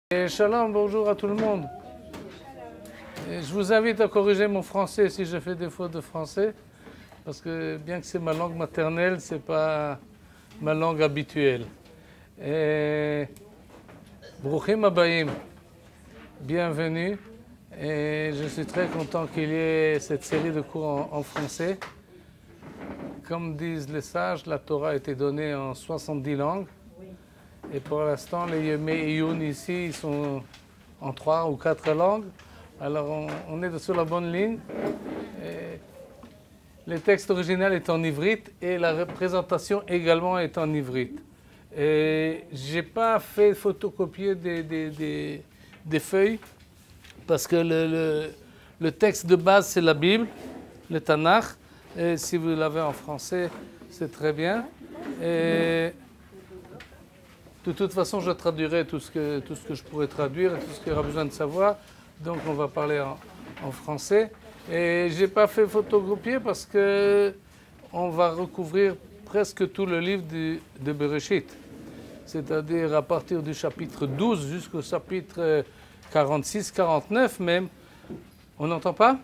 Et shalom, bonjour à tout le monde. Et je vous invite à corriger mon français si je fais des fautes de français, parce que bien que c'est ma langue maternelle, c'est pas ma langue habituelle. Et Bruchim Habayim, bienvenue. Et je suis très content qu'il y ait cette série de cours en français. Comme disent les sages, la Torah a été donnée en 70 langues. Et pour l'instant, les Yemei Iyun ici, ils sont en 3 ou 4 langues. Alors on est sur la bonne ligne. Et le texte original est en ivrite et la représentation également est en ivrite. Et j'ai pas fait photocopier des feuilles parce que le texte de base c'est la Bible, le Tanakh. Et si vous l'avez en français, c'est très bien. Et de toute façon, je traduirai tout ce que je pourrais traduire et tout ce qu'il y aura besoin de savoir. Donc, on va parler en français. Et je n'ai pas fait photocopier parce qu'on va recouvrir presque tout le livre de Bereshit. C'est-à-dire à partir du chapitre 12 jusqu'au chapitre 46, 49 même. On n'entend pas?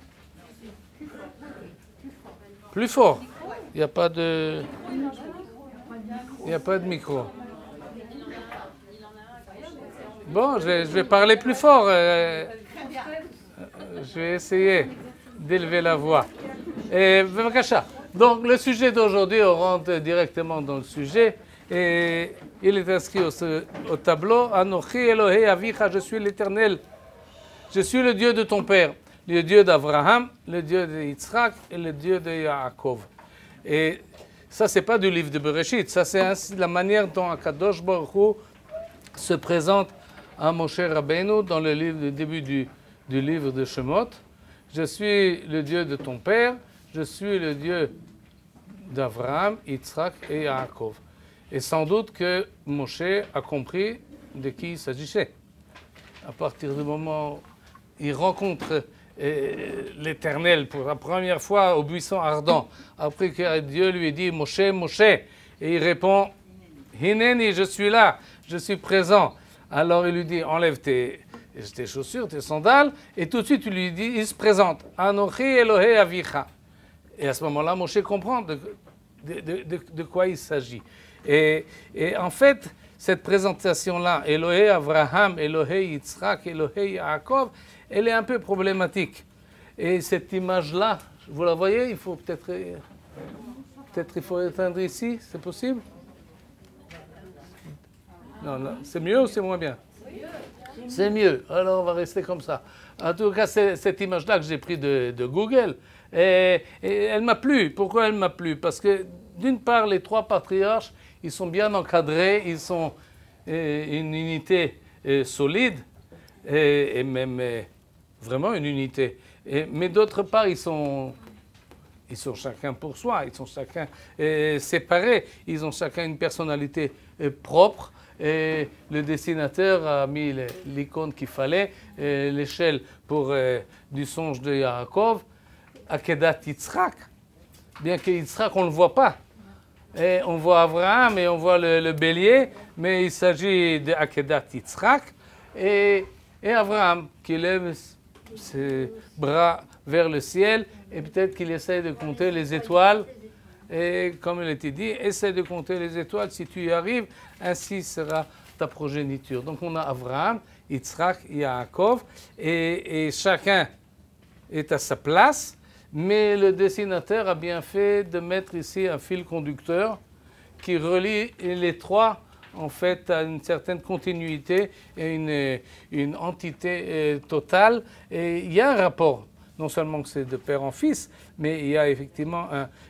Plus fort. Il n'y a pas de micro. Bon, je vais parler plus fort. Je vais essayer d'élever la voix. Donc, le sujet d'aujourd'hui, on rentre directement dans le sujet. Et il est inscrit au tableau. Anochi Elohei Avicha, je suis l'Éternel. Je suis le Dieu de ton père, le Dieu d'Abraham, le Dieu de Yitzhak et le Dieu de Yaakov. Et ça, c'est pas du livre de Bereshit. Ça, c'est la manière dont Akadosh Baruch Hu se présente à Moshe Rabbeinu dans le début du livre de Shemot. Je suis le Dieu de ton père, je suis le Dieu d'Abraham, Yitzhak et Yaakov. Et sans doute que Moshe a compris de qui il s'agissait. À partir du moment où il rencontre l'Éternel pour la première fois au buisson ardent, après que Dieu lui dit « Moshe, Moshe », et il répond « Hineni, je suis là, je suis présent ». Alors il lui dit, enlève tes chaussures, tes sandales, et tout de suite il se présente, Anochi Elohei Avicha. Et à ce moment-là, Moshe comprend de quoi il s'agit. Et en fait, cette présentation-là, Elohei Abraham, Elohei Yitzhak, Elohei Yaakov, elle est un peu problématique. Et cette image-là, vous la voyez, il faut peut-être il faut éteindre ici, c'est possible? Non, c'est mieux ou c'est moins bien? C'est mieux. Alors on va rester comme ça. En tout cas, c'est cette image-là que j'ai prise de Google. Et elle m'a plu. Pourquoi elle m'a plu? Parce que d'une part, les trois patriarches, ils sont bien encadrés, ils sont une unité solide et même vraiment une unité. Mais d'autre part, ils sont chacun pour soi, ils sont chacun séparés, ils ont chacun une personnalité propre. Et le dessinateur a mis l'icône qu'il fallait, l'échelle pour du songe de Yaakov, Akedat Yitzhak, bien que Yitzhak on ne le voit pas. Et on voit Abraham et on voit le bélier, mais il s'agit d'Akedat Yitzhak et Abraham qui lève ses bras vers le ciel et peut-être qu'il essaie de compter les étoiles. Et comme il a été dit, essaie de compter les étoiles, si tu y arrives, ainsi sera ta progéniture. Donc on a Abraham, Yitzhak, Yaakov, et chacun est à sa place, mais le dessinateur a bien fait de mettre ici un fil conducteur qui relie les trois en fait à une certaine continuité et une entité totale. Et il y a un rapport, non seulement que c'est de père en fils, mais il y a effectivement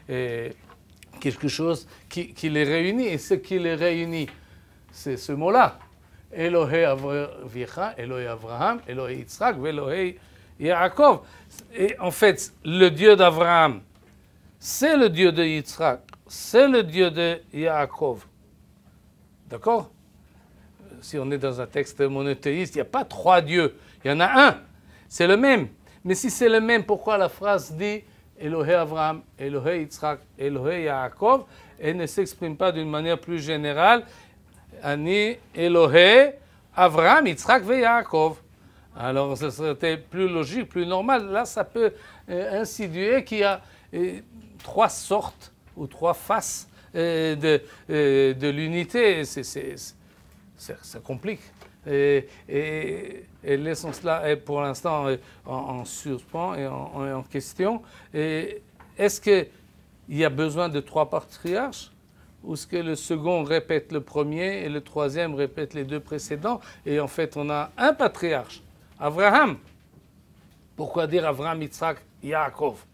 quelque chose qui les réunit. Et ce qui les réunit, c'est ce mot-là. Elohei Avicha, Elohei Abraham, Elohei Yitzhak, Elohei Yaakov. Et en fait, le Dieu d'Abraham, c'est le Dieu de Yitzhak, c'est le Dieu de Yaakov. D'accord? Si on est dans un texte monothéiste, il n'y a pas trois dieux, il y en a un, c'est le même. Mais si c'est le même, pourquoi la phrase dit Elohei Abraham, Elohei Yitzhak, Elohei Yaakov, et ne s'exprime pas d'une manière plus générale, Ani Elohei Avraham, Yitzhak et Yaakov. Alors, ce serait plus logique, plus normal. Là, ça peut insinuer qu'il y a trois sortes ou trois faces de l'unité. Ça complique. Et laissons cela pour l'instant en suspens et en question. Est-ce qu'il y a besoin de trois patriarches? Ou est-ce que le second répète le premier et le troisième répète les deux précédents? Et en fait, on a un patriarche, Abraham. Pourquoi dire Abraham, Yitzhak, Yaakov?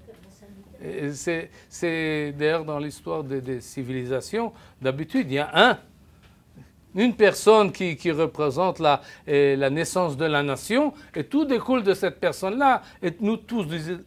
C'est d'ailleurs dans l'histoire des civilisations, d'habitude, il y a une personne qui représente la naissance de la nation, et tout découle de cette personne-là. Et nous tous,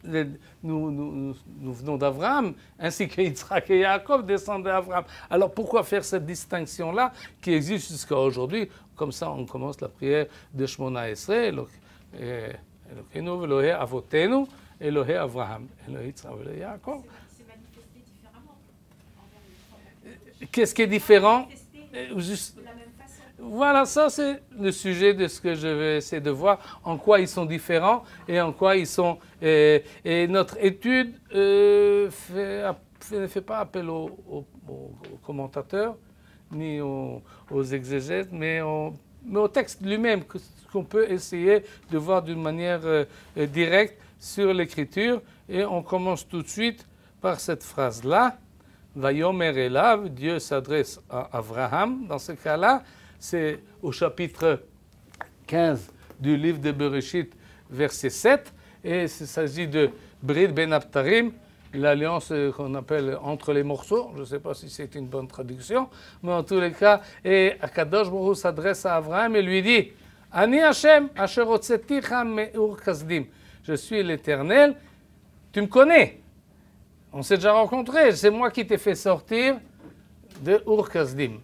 nous venons d'Abraham, ainsi que Yitzhak et Yaakov descendent d'Abraham. Alors pourquoi faire cette distinction-là qui existe jusqu'à aujourd'hui? Comme ça, on commence la prière de Shmona Esrei, Elokeinu ve'Elohei avotenu, Elohei Abraham, Elohei Yitzhak ve'Elohei Yaakov. C'est manifesté différemment. Qu'est-ce qui est différent? Juste, De la même façon. voilà, ça c'est le sujet de ce que je vais essayer de voir, en quoi ils sont différents et en quoi ils sont... Et notre étude ne fait pas appel aux commentateurs ni aux exégètes, mais au texte lui-même, qu'on peut essayer de voir d'une manière directe sur l'écriture. Et on commence tout de suite par cette phrase-là. Vayomer Elav, Dieu s'adresse à Abraham. Dans ce cas-là, c'est au chapitre 15 du livre de Bereshit, verset 7. Et il s'agit de Brit Ben Abtarim, l'alliance qu'on appelle entre les morceaux. Je ne sais pas si c'est une bonne traduction, mais en tous les cas, et Akadosh Baruch Hu s'adresse à Abraham et lui dit Ani Hashem, asher hotzeticha me'ur kasdim. Je suis l'Éternel, tu me connais. On s'est déjà rencontrés, c'est moi qui t'ai fait sortir de Ur Kasdim.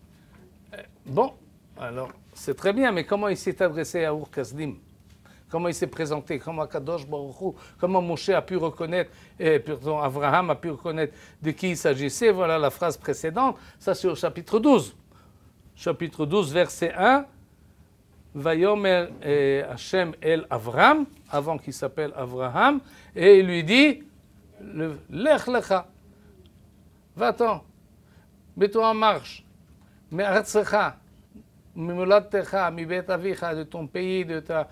Bon, alors, c'est très bien, mais comment il s'est adressé à Ur Kasdim? Comment il s'est présenté? Comment Akadosh Baruch Hu, comment Moshe a pu reconnaître, Abraham a pu reconnaître de qui il s'agissait? Voilà la phrase précédente, ça c'est au chapitre 12. Chapitre 12, verset 1. Vayomer Hashem el Avram, avant qu'il s'appelle Abraham, et il lui dit Lech lecha, va-t'en, mets-toi en marche, me'artzecha, mimoladtecha, mibet avicha, de ton pays, de ta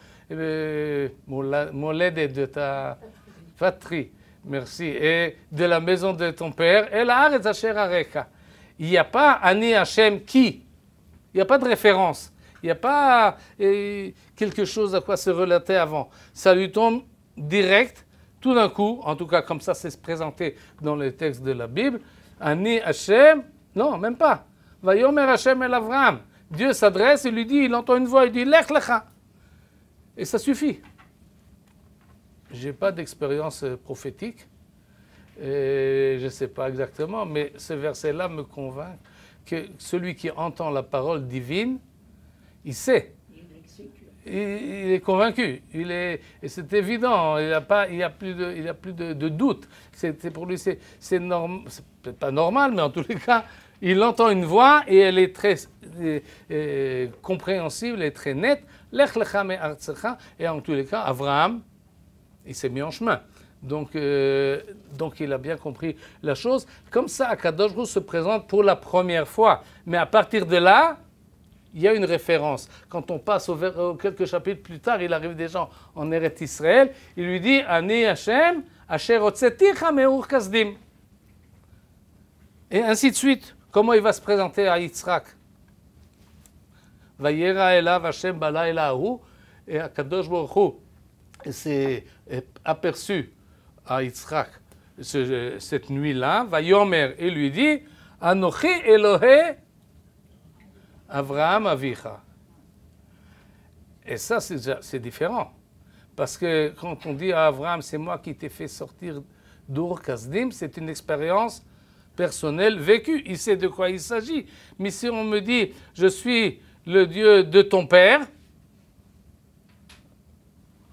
moledet, de ta patrie, merci, et de la maison de ton père, et la haaretz asher areka. Il n'y a pas Ani Hashem qui, il n'y a pas de référence, il n'y a pas quelque chose à quoi se relater avant. Ça lui tombe direct. Tout d'un coup, en tout cas comme ça c'est présenté dans les textes de la Bible, Ani Hashem, non, même pas. Vayomer Hashem el Avraham. Dieu s'adresse et lui dit, il entend une voix, il dit Lech lecha. Et ça suffit. Je n'ai pas d'expérience prophétique, et je ne sais pas exactement, mais ce verset-là me convainc que celui qui entend la parole divine, il sait. Il est convaincu, et c'est évident, il n'y a plus de doute. Pour lui, c'est peut-être pas normal, mais en tous les cas, il entend une voix et elle est très compréhensible et très nette. Lech lecha me'artzecha, et en tous les cas, Abraham, il s'est mis en chemin. Donc il a bien compris la chose. Comme ça, Akadosh Baruch Hu se présente pour la première fois. Mais à partir de là, il y a une référence. Quand on passe quelques chapitres plus tard, il arrive des gens en Eretz Israël, il lui dit Ani Hashem, asher hotzeticha me'ur kasdim. Et ainsi de suite. Comment il va se présenter à Yitzhak? Vayera elav Hashem balayla ahu, et Akadosh Baruch Hu s'est aperçu à Yitzhak cette nuit-là. Vayomer, et lui dit Anochi Elohei Avraham Avicha. Et ça, c'est différent. Parce que quand on dit à Avraham, c'est moi qui t'ai fait sortir d'Ur Kasdim, c'est une expérience personnelle vécue. Il sait de quoi il s'agit. Mais si on me dit, je suis le Dieu de ton père,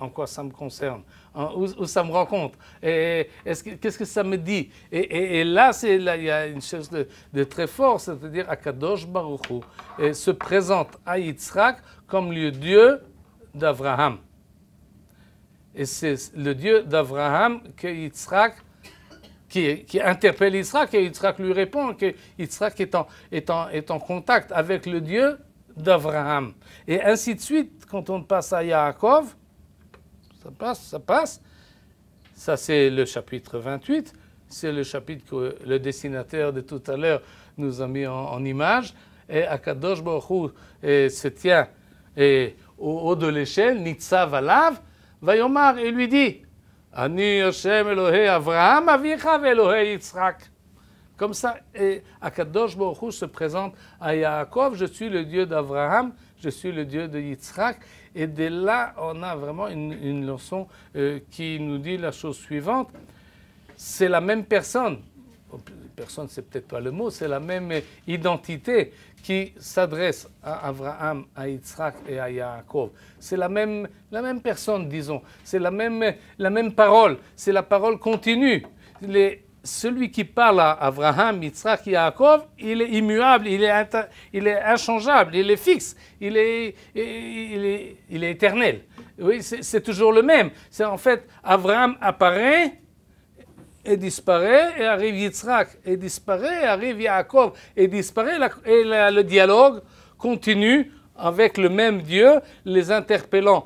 en quoi ça me concerne, où ça me rencontre, qu'est-ce que ça me dit. Et là, il y a une chose de très fort, c'est-à-dire Akadosh Baruch Hu se présente à Yitzhak comme le Dieu d'Abraham. Et c'est le Dieu d'Abraham que Yitzhak, qui interpelle Yitzhak, et Yitzhak lui répond, que Yitzhak est en contact avec le Dieu d'Abraham. Et ainsi de suite, quand on passe à Yaakov, ça passe. Ça, c'est le chapitre 28. C'est le chapitre que le dessinateur de tout à l'heure nous a mis en image. Et Akadosh Baruch Hu se tient au haut de l'échelle, Nitzav Alav, Vayomar, et lui dit, Ani Hashem Elohei Avraham Avicha ve'Elohei Yitzhak. Comme ça, Akadosh Baruch Hu se présente à Yaakov, je suis le Dieu d'Abraham, je suis le Dieu de Yitzhak. Et de là, on a vraiment une leçon qui nous dit la chose suivante. C'est la même personne, personne c'est peut-être pas le mot, c'est la même identité qui s'adresse à Abraham, à Yitzhak et à Yaakov. C'est la même personne, disons. C'est la même parole. C'est la parole continue. Celui qui parle à Abraham, Yitzhak et Yaakov, il est immuable, il est inchangeable, il est fixe, il est éternel. Oui, c'est toujours le même. C'est en fait, Abraham apparaît et disparaît, et arrive Yitzhak, et disparaît, et arrive Yaakov, et disparaît, et le dialogue continue avec le même Dieu, les interpellants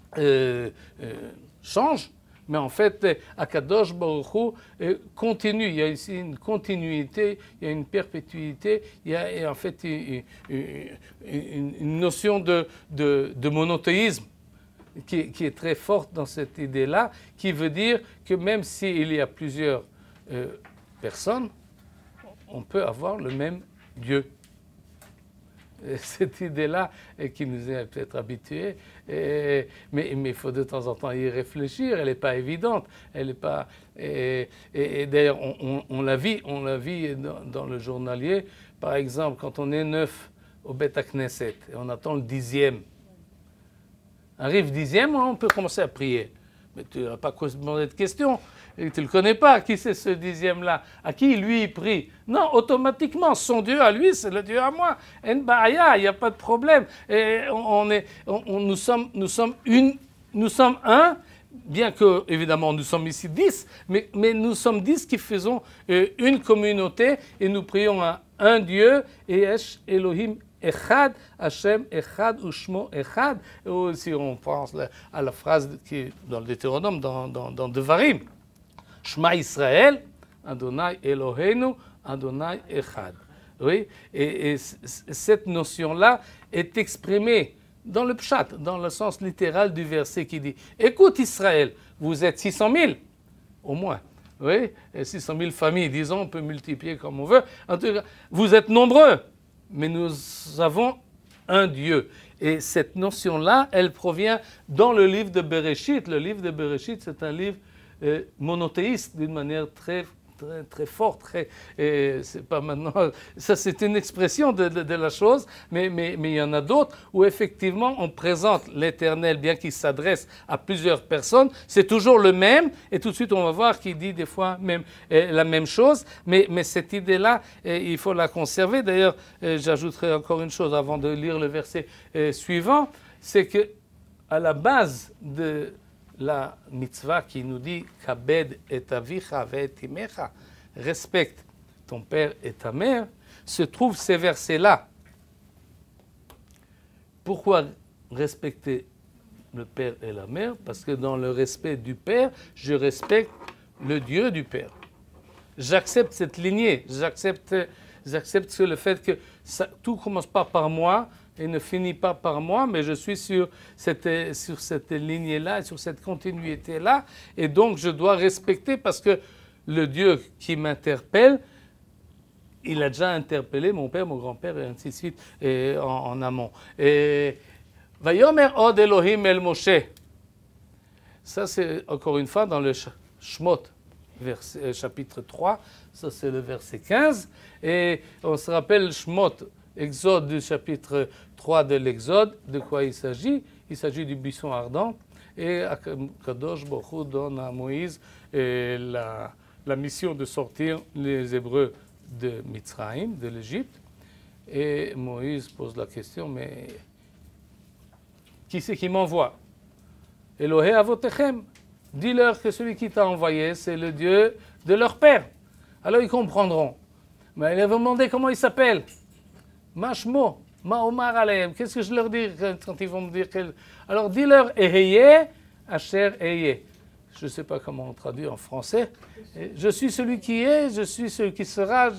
changent. Mais en fait, Akadosh Baruch Hu continue. Il y a ici une continuité, il y a une perpétuité, il y a en fait une notion de monothéisme qui est très forte dans cette idée-là, qui veut dire que même s'il y a plusieurs personnes, on peut avoir le même Dieu. Cette idée-là qui nous est peut-être habituée, mais il faut de temps en temps y réfléchir, elle n'est pas évidente, elle n'est pas... Et d'ailleurs, on la vit dans le journalier, par exemple, quand on est 9 au Beth Knesset, et on attend le 10e. Arrive 10e, on peut commencer à prier. Mais tu n'as pas quoi se demander de questions. Et tu ne le connais pas, qui c'est ce 10e-là? À qui lui il prie? Non, automatiquement, son Dieu à lui, c'est le Dieu à moi. En ba'aya, il n'y a pas de problème. Et nous sommes un, bien que, évidemment, nous sommes ici 10, mais nous sommes 10 qui faisons une communauté et nous prions à un Dieu, et Esh Elohim Echad, Hashem Echad, Ushmo Echad. Ou si on pense à la phrase qui est dans le Deutéronome, dans Devarim. Shema Israël, Adonai Eloheinu, Adonai Echad. Oui, et cette notion-là est exprimée dans le pshat, dans le sens littéral du verset qui dit « Écoute Israël, vous êtes 600 000, au moins. » Oui, 600 000 familles, disons, on peut multiplier comme on veut. En tout cas, vous êtes nombreux, mais nous avons un Dieu. Et cette notion-là, elle provient dans le livre de Bereshit. Le livre de Bereshit, c'est un livre monothéiste d'une manière très forte. C'est pas maintenant, ça c'est une expression de la chose, mais il y en a d'autres où effectivement on présente l'Éternel, bien qu'il s'adresse à plusieurs personnes, c'est toujours le même, et tout de suite on va voir qu'il dit des fois même la même chose, mais cette idée-là, il faut la conserver. D'ailleurs, j'ajouterai encore une chose avant de lire le verset suivant, c'est que à la base de la mitzvah qui nous dit « Kabed et avicha ve'et imecha » respecte ton père et ta mère, se trouvent ces versets-là. Pourquoi respecter le père et la mère? Parce que dans le respect du père, je respecte le Dieu du père. J'accepte cette lignée, j'accepte le fait que tout ne commence pas par moi, et ne finit pas par moi, mais je suis sur cette lignée-là, sur cette continuité-là, et donc je dois respecter parce que le Dieu qui m'interpelle, il a déjà interpellé mon père, mon grand-père, et ainsi de suite, en amont. Vayomer od Elohim el Moshe. Ça, c'est encore une fois dans le Shmot, chapitre 3, ça c'est le verset 15, et on se rappelle Shmot, Exode du chapitre 3 de l'Exode, de quoi il s'agit? Il s'agit du buisson ardent. Et Kadosh Baruch Hu donne à Moïse la mission de sortir les Hébreux de Mitzrayim, de l'Égypte. Et Moïse pose la question, mais qui c'est qui m'envoie? Elohé Avotechem. Dis-leur que celui qui t'a envoyé, c'est le Dieu de leur père. Alors ils comprendront. Mais ils vont demander comment il s'appelle. Mashmo, Maomar Aleem. Qu'est-ce que je leur dis quand ils vont me dire Alors dis-leur Eheye, Asher Eye. Je ne sais pas comment on traduit en français. Je suis celui qui est, je suis celui qui sera.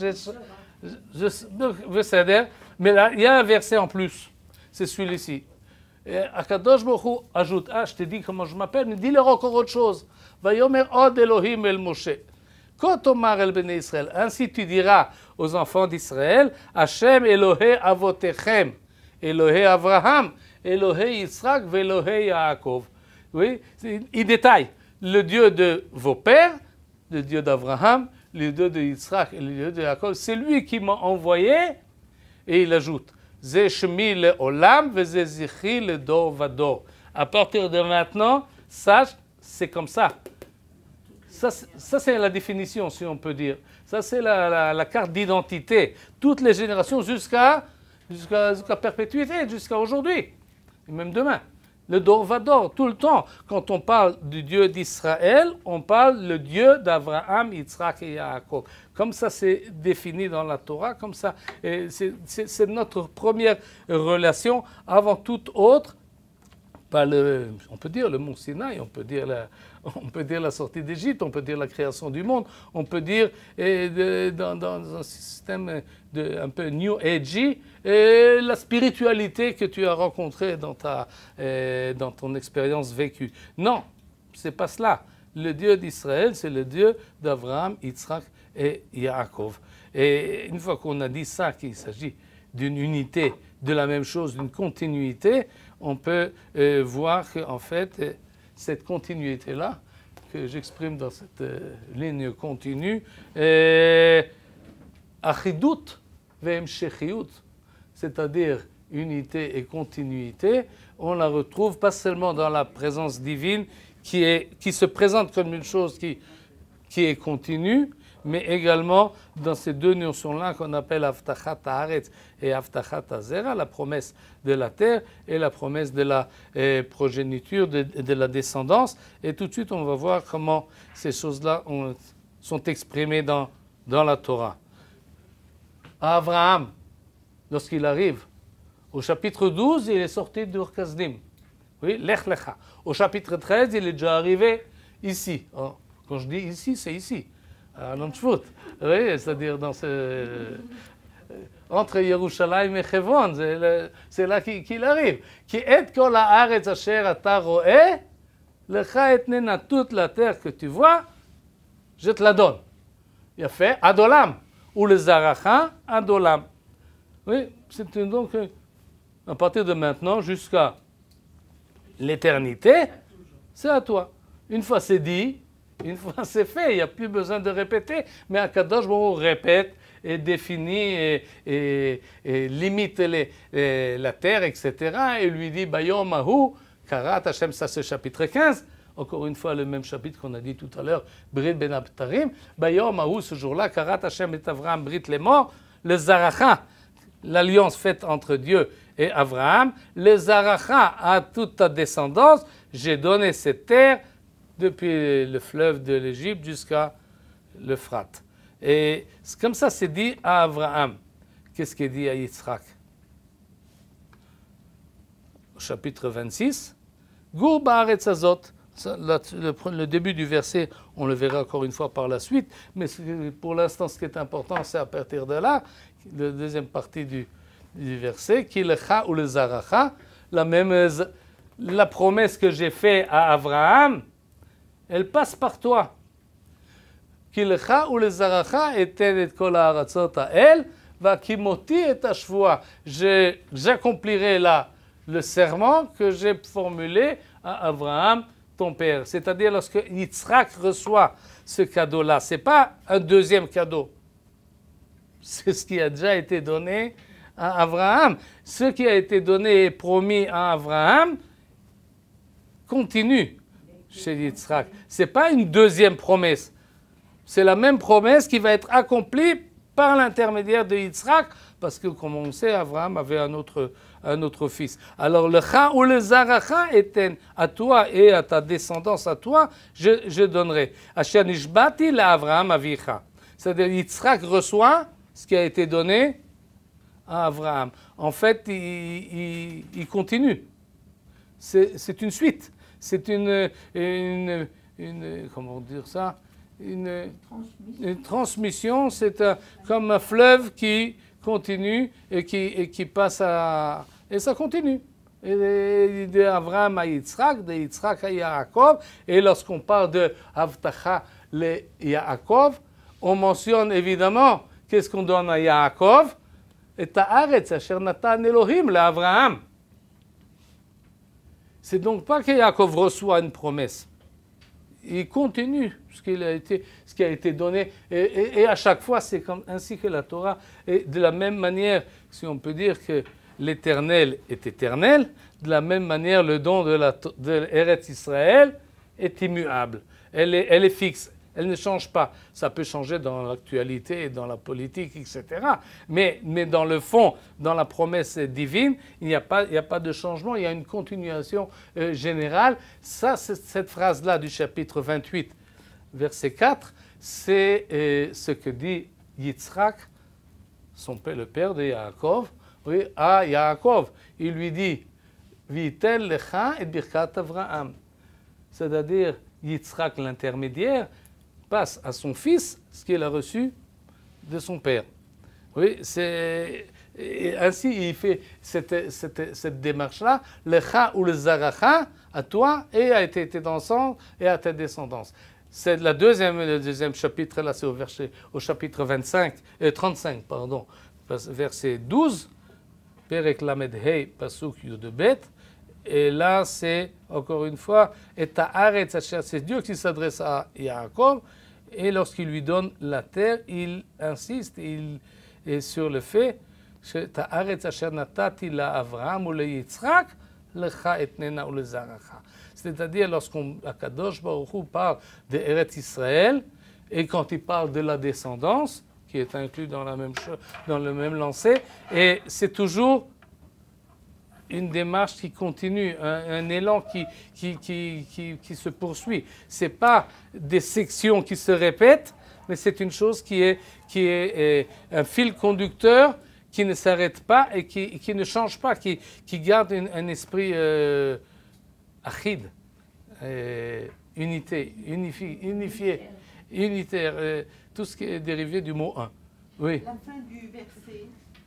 Mais là, il y a un verset en plus. C'est celui-ci. Akadosh Baruch Hu ajoute, je te dis comment je m'appelle, mais dis-leur encore autre chose. Vayomer od Elohim el Moshe. Kotomar el Bnei Israël. Ainsi tu diras aux enfants d'Israël, Hashem Elohé Avotechem, Elohé Avraham, Elohé Yitzhak, Velohé Yaakov. Oui, il détaille le Dieu de vos pères, le Dieu d'Abraham, le Dieu de Yitzhak et le Dieu de Yaakov. C'est lui qui m'a envoyé, et il ajoute, Ze Shemi le Olam, Ze Zichri le Dor Vador. À partir de maintenant, sache, c'est comme ça. Ça, c'est la définition, si on peut dire. Ça, c'est la carte d'identité. Toutes les générations jusqu'à perpétuité, jusqu'à aujourd'hui, et même demain. Le Dor Vador, tout le temps. Quand on parle du Dieu d'Israël, on parle le Dieu d'Abraham, Yitzhak et Yaakov. Comme ça, c'est défini dans la Torah, comme ça. C'est notre première relation avant toute autre. On peut dire le mont Sinaï, on peut dire la sortie d'Égypte, on peut dire la création du monde, on peut dire dans un système un peu New Agey, la spiritualité que tu as rencontrée dans ton expérience vécue. Non, c'est pas cela. Le Dieu d'Israël, c'est le Dieu d'Abraham, Yitzhak et Yaakov. Et une fois qu'on a dit ça, qu'il s'agit d'une unité, de la même chose, d'une continuité, on peut voir qu'en fait, cette continuité-là, que j'exprime dans cette ligne continue, achidut ve'emshechiyut, c'est-à-dire unité et continuité, on la retrouve pas seulement dans la présence divine qui se présente comme une chose qui est continue, mais également dans ces deux notions-là qu'on appelle Avtachat Haaretz et Avtachat Hazera, la promesse de la terre et la promesse de la progéniture, de la descendance. Et tout de suite, on va voir comment ces choses-là sont exprimées dans la Torah. Abraham, lorsqu'il arrive, au chapitre 12, il est sorti d'Ur Kasdim. Oui, Lech Lecha. Au chapitre 13, il est déjà arrivé ici. Quand je dis ici, c'est ici. À Lanchvout, oui, c'est-à-dire entre Yerushalayim et Hebron, c'est là qu'il arrive. Qui est kol haaretz asher ata roeh, lecha etnena, toute la terre que tu vois, je te la donne. Il a fait Adolam, ou le Zaracha, Adolam. Oui, c'est donc à partir de maintenant jusqu'à l'éternité, c'est à toi. Une fois c'est dit, une fois c'est fait, il n'y a plus besoin de répéter, mais Akadosh Baruch Hu répète et définit et limite la terre, etc. Et lui dit, Bayom Ahu, Karat Hashem, ça c'est chapitre 15, encore une fois le même chapitre qu'on a dit tout à l'heure, Brit Ben Abtarim, Bayom Ahu, ce jour-là, Karat Hashem et Avraham, Brit les morts, le Zaracha, l'alliance faite entre Dieu et Abraham, le Zaracha à toute ta descendance, j'ai donné cette terre, depuis le fleuve de l'Égypte jusqu'à l'Euphrate. Et comme ça, c'est dit à Abraham. Qu'est-ce qu'il dit à Yitzhak? Au chapitre 26, Gur ba'aretz hazot. Le début du verset, on le verra encore une fois par la suite, mais pour l'instant, ce qui est important, c'est à partir de là, la deuxième partie du verset, qui lecha ou le zaracha, la promesse que j'ai faite à Abraham, elle passe par toi. Ki lecha ou le zaracha eten et kol ha'aratzot ha'el, va'kimoti et hashvua. J'accomplirai là le serment que j'ai formulé à Abraham, ton père. C'est-à-dire lorsque Yitzhak reçoit ce cadeau-là, ce n'est pas un deuxième cadeau. C'est ce qui a déjà été donné à Abraham. Ce qui a été donné et promis à Abraham continue chez Yitzhak. Ce n'est pas une deuxième promesse. C'est la même promesse qui va être accomplie par l'intermédiaire de Yitzhak, parce que, comme on sait, Abraham avait un autre fils. Alors, le cha ou le zaracha étaient à toi et à ta descendance, à toi, je donnerai. Asher nishbati la Avraham avicha. C'est-à-dire, Yitzhak reçoit ce qui a été donné à Abraham. En fait, il continue. C'est une suite. C'est une comment dire ça? Une transmission. C'est comme un fleuve qui continue et qui passe à... Et ça continue. Et de Abraham à Yitzhak, de Yitzhak à Yaakov. Et lorsqu'on parle de Avtacha le Yaakov, on mentionne évidemment qu'est-ce qu'on donne à Yaakov? Et Ta'aretz asher natan Elohim le Abraham. C'est donc pas que Yaakov reçoit une promesse. Il continue ce qui a été donné. Et à chaque fois, c'est ainsi que la Torah. Et de la même manière, si on peut dire que l'Éternel est éternel, de la même manière, le don de Eretz Israël est immuable. Elle est fixe. Elle ne change pas. Ça peut changer dans l'actualité, dans la politique, etc. Mais dans le fond, dans la promesse divine, il n'y a pas de changement, il y a une continuation générale. Ça, cette phrase-là du chapitre 28, verset 4, c'est ce que dit Yitzhak, le père de Yaakov, oui, à Yaakov. Il lui dit « Vitel lecha et birkat Avraham ». C'est-à-dire, Yitzhak, l'intermédiaire, passe à son fils ce qu'il a reçu de son père. Oui, ainsi il fait cette démarche-là, le cha ou le zaracha, à toi et à tes descendants et à tes descendances. C'est le deuxième chapitre, là c'est au chapitre 35, verset 12, Perek Lamed Hei, Pasuk Yudebet. Et là, c'est, encore une fois, c'est Dieu qui s'adresse à Yaakov. Et lorsqu'il lui donne la terre, il insiste sur le fait c'est-à-dire lorsqu'Akadosh Baruch Hu parle de Eretz Israël, et quand il parle de la descendance, qui est inclus dans le même lancer, et c'est toujours une démarche qui continue, un élan qui se poursuit. Ce n'est pas des sections qui se répètent, mais c'est une chose qui est un fil conducteur qui ne s'arrête pas et qui ne change pas, qui garde un esprit achid, unifié, unitaire, tout ce qui est dérivé du mot un. Oui. La fin du verset.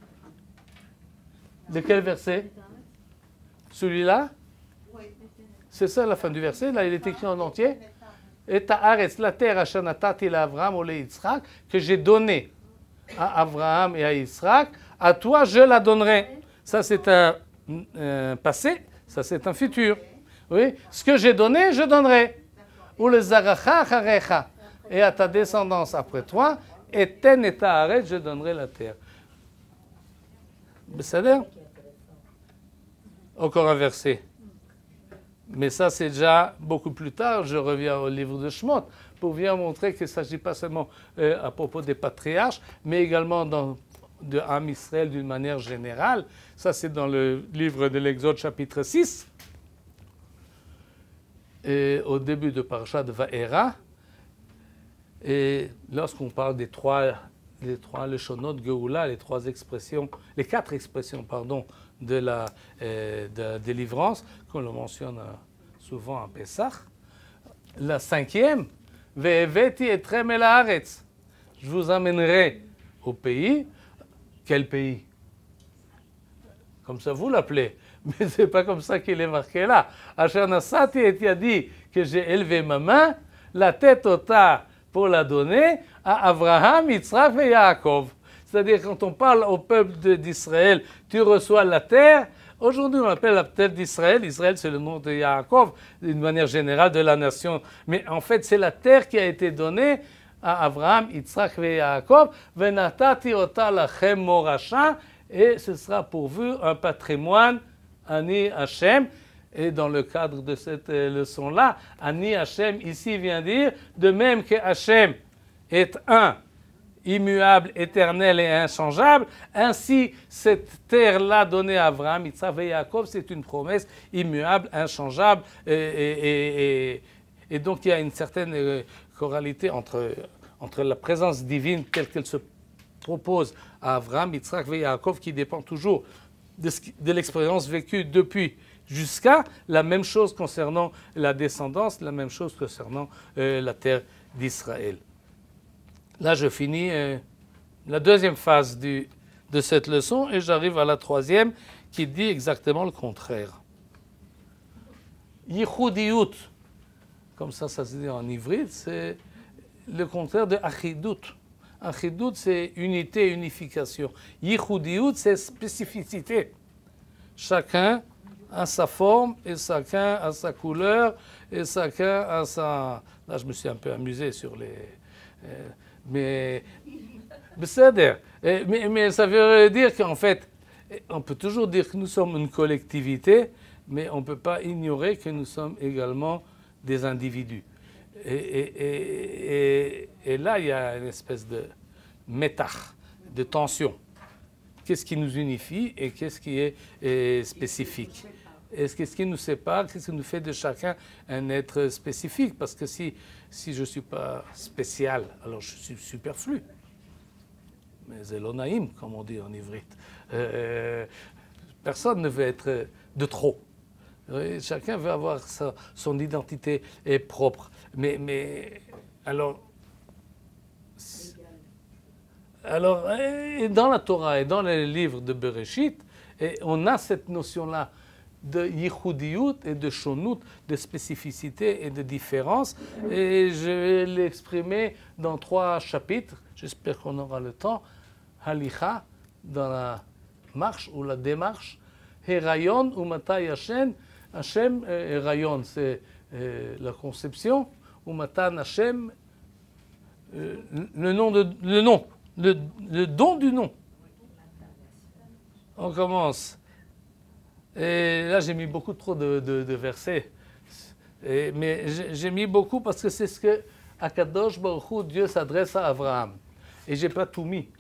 De quel verset? Celui-là? Oui. C'est ça la fin du verset, là il est écrit en entier. Et Ta'aretz, la terre asher natati la Avraham ou le Yitzhak, que j'ai donnée à Abraham et à Yitzhak, à toi je la donnerai. Ça c'est un passé, ça c'est un futur. Oui, ce que j'ai donné, je donnerai. Ou le zaracha charecha, et à ta descendance après toi, et ten et Ta'aretz, je donnerai la terre. C'est-à-dire? Encore un verset. Mais ça, c'est déjà beaucoup plus tard. Je reviens au livre de Shemot pour bien montrer qu'il ne s'agit pas seulement à propos des patriarches, mais également de Am Israël d'une manière générale. Ça, c'est dans le livre de l'Exode, chapitre 6, et au début de Parashat Va'era. Et lorsqu'on parle des trois leshonot Geoula, les quatre expressions, de la délivrance, qu'on le mentionne souvent à Pessah. La cinquième, Ve'eveti etrem el haaretz. Je vous amènerai au pays. Quel pays? Comme ça vous l'appelez. Mais ce n'est pas comme ça qu'il est marqué là. Asher nasati et yadi, que j'ai élevé ma main, la tête ota pour la donner à Abraham, Yitzhak et Yaakov. C'est-à-dire, quand on parle au peuple d'Israël, tu reçois la terre. Aujourd'hui, on appelle la terre d'Israël. Israël, c'est le nom de Yaakov, d'une manière générale, de la nation. Mais en fait, c'est la terre qui a été donnée à Abraham, Yitzhak et Yaakov. Venatati ota lachem morasha, et ce sera pour vous un patrimoine, ani Hashem. Et dans le cadre de cette leçon-là, Ani Hachem ici vient dire, de même que Hachem est un, immuable, éternel et inchangeable, ainsi cette terre-là donnée à Abraham, Yitzhak et Yaakov, c'est une promesse immuable, inchangeable, et donc il y a une certaine corrélation entre la présence divine telle qu'elle se propose à Abraham, Yitzhak et Yaakov, qui dépend toujours de l'expérience vécue depuis jusqu'à la même chose concernant la descendance, la même chose concernant la terre d'Israël. Là, je finis la deuxième phase de cette leçon et j'arrive à la troisième qui dit exactement le contraire. Yichudiyut, comme ça se dit en ivrite, c'est le contraire de achidut. Achidut, c'est unité, unification. Yichudiyut, c'est spécificité. Chacun a sa forme et chacun a sa couleur et chacun a sa... Là, je me suis un peu amusé sur les... mais ça veut dire qu'en fait, on peut toujours dire que nous sommes une collectivité, mais on ne peut pas ignorer que nous sommes également des individus. Et là, il y a une espèce de métach, de tension. Qu'est-ce qui nous unifie et qu'est-ce qui est spécifique? Qu'est-ce qui nous sépare? Qu'est-ce qui nous fait de chacun un être spécifique? Parce que si je ne suis pas spécial, alors je suis superflu. Mais Zelonaïm, comme on dit en ivrite. Personne ne veut être de trop. Chacun veut avoir son identité propre. Mais alors, dans la Torah et dans les livres de Bereshit, on a cette notion-là de yichudiyut et de shonut, de spécificité et de différence. Et je vais l'exprimer dans 3 chapitres. J'espère qu'on aura le temps. Halicha, dans la marche ou la démarche. Herayon ou Matai Hashem. Hashem, Herayon, c'est la conception. Ou Matan Hashem, le don du nom. On commence. Et là, j'ai mis beaucoup trop de versets. Mais j'ai mis beaucoup parce que c'est ce que Akadosh Baruch Hu, Dieu s'adresse à Abraham. Et je n'ai pas tout mis.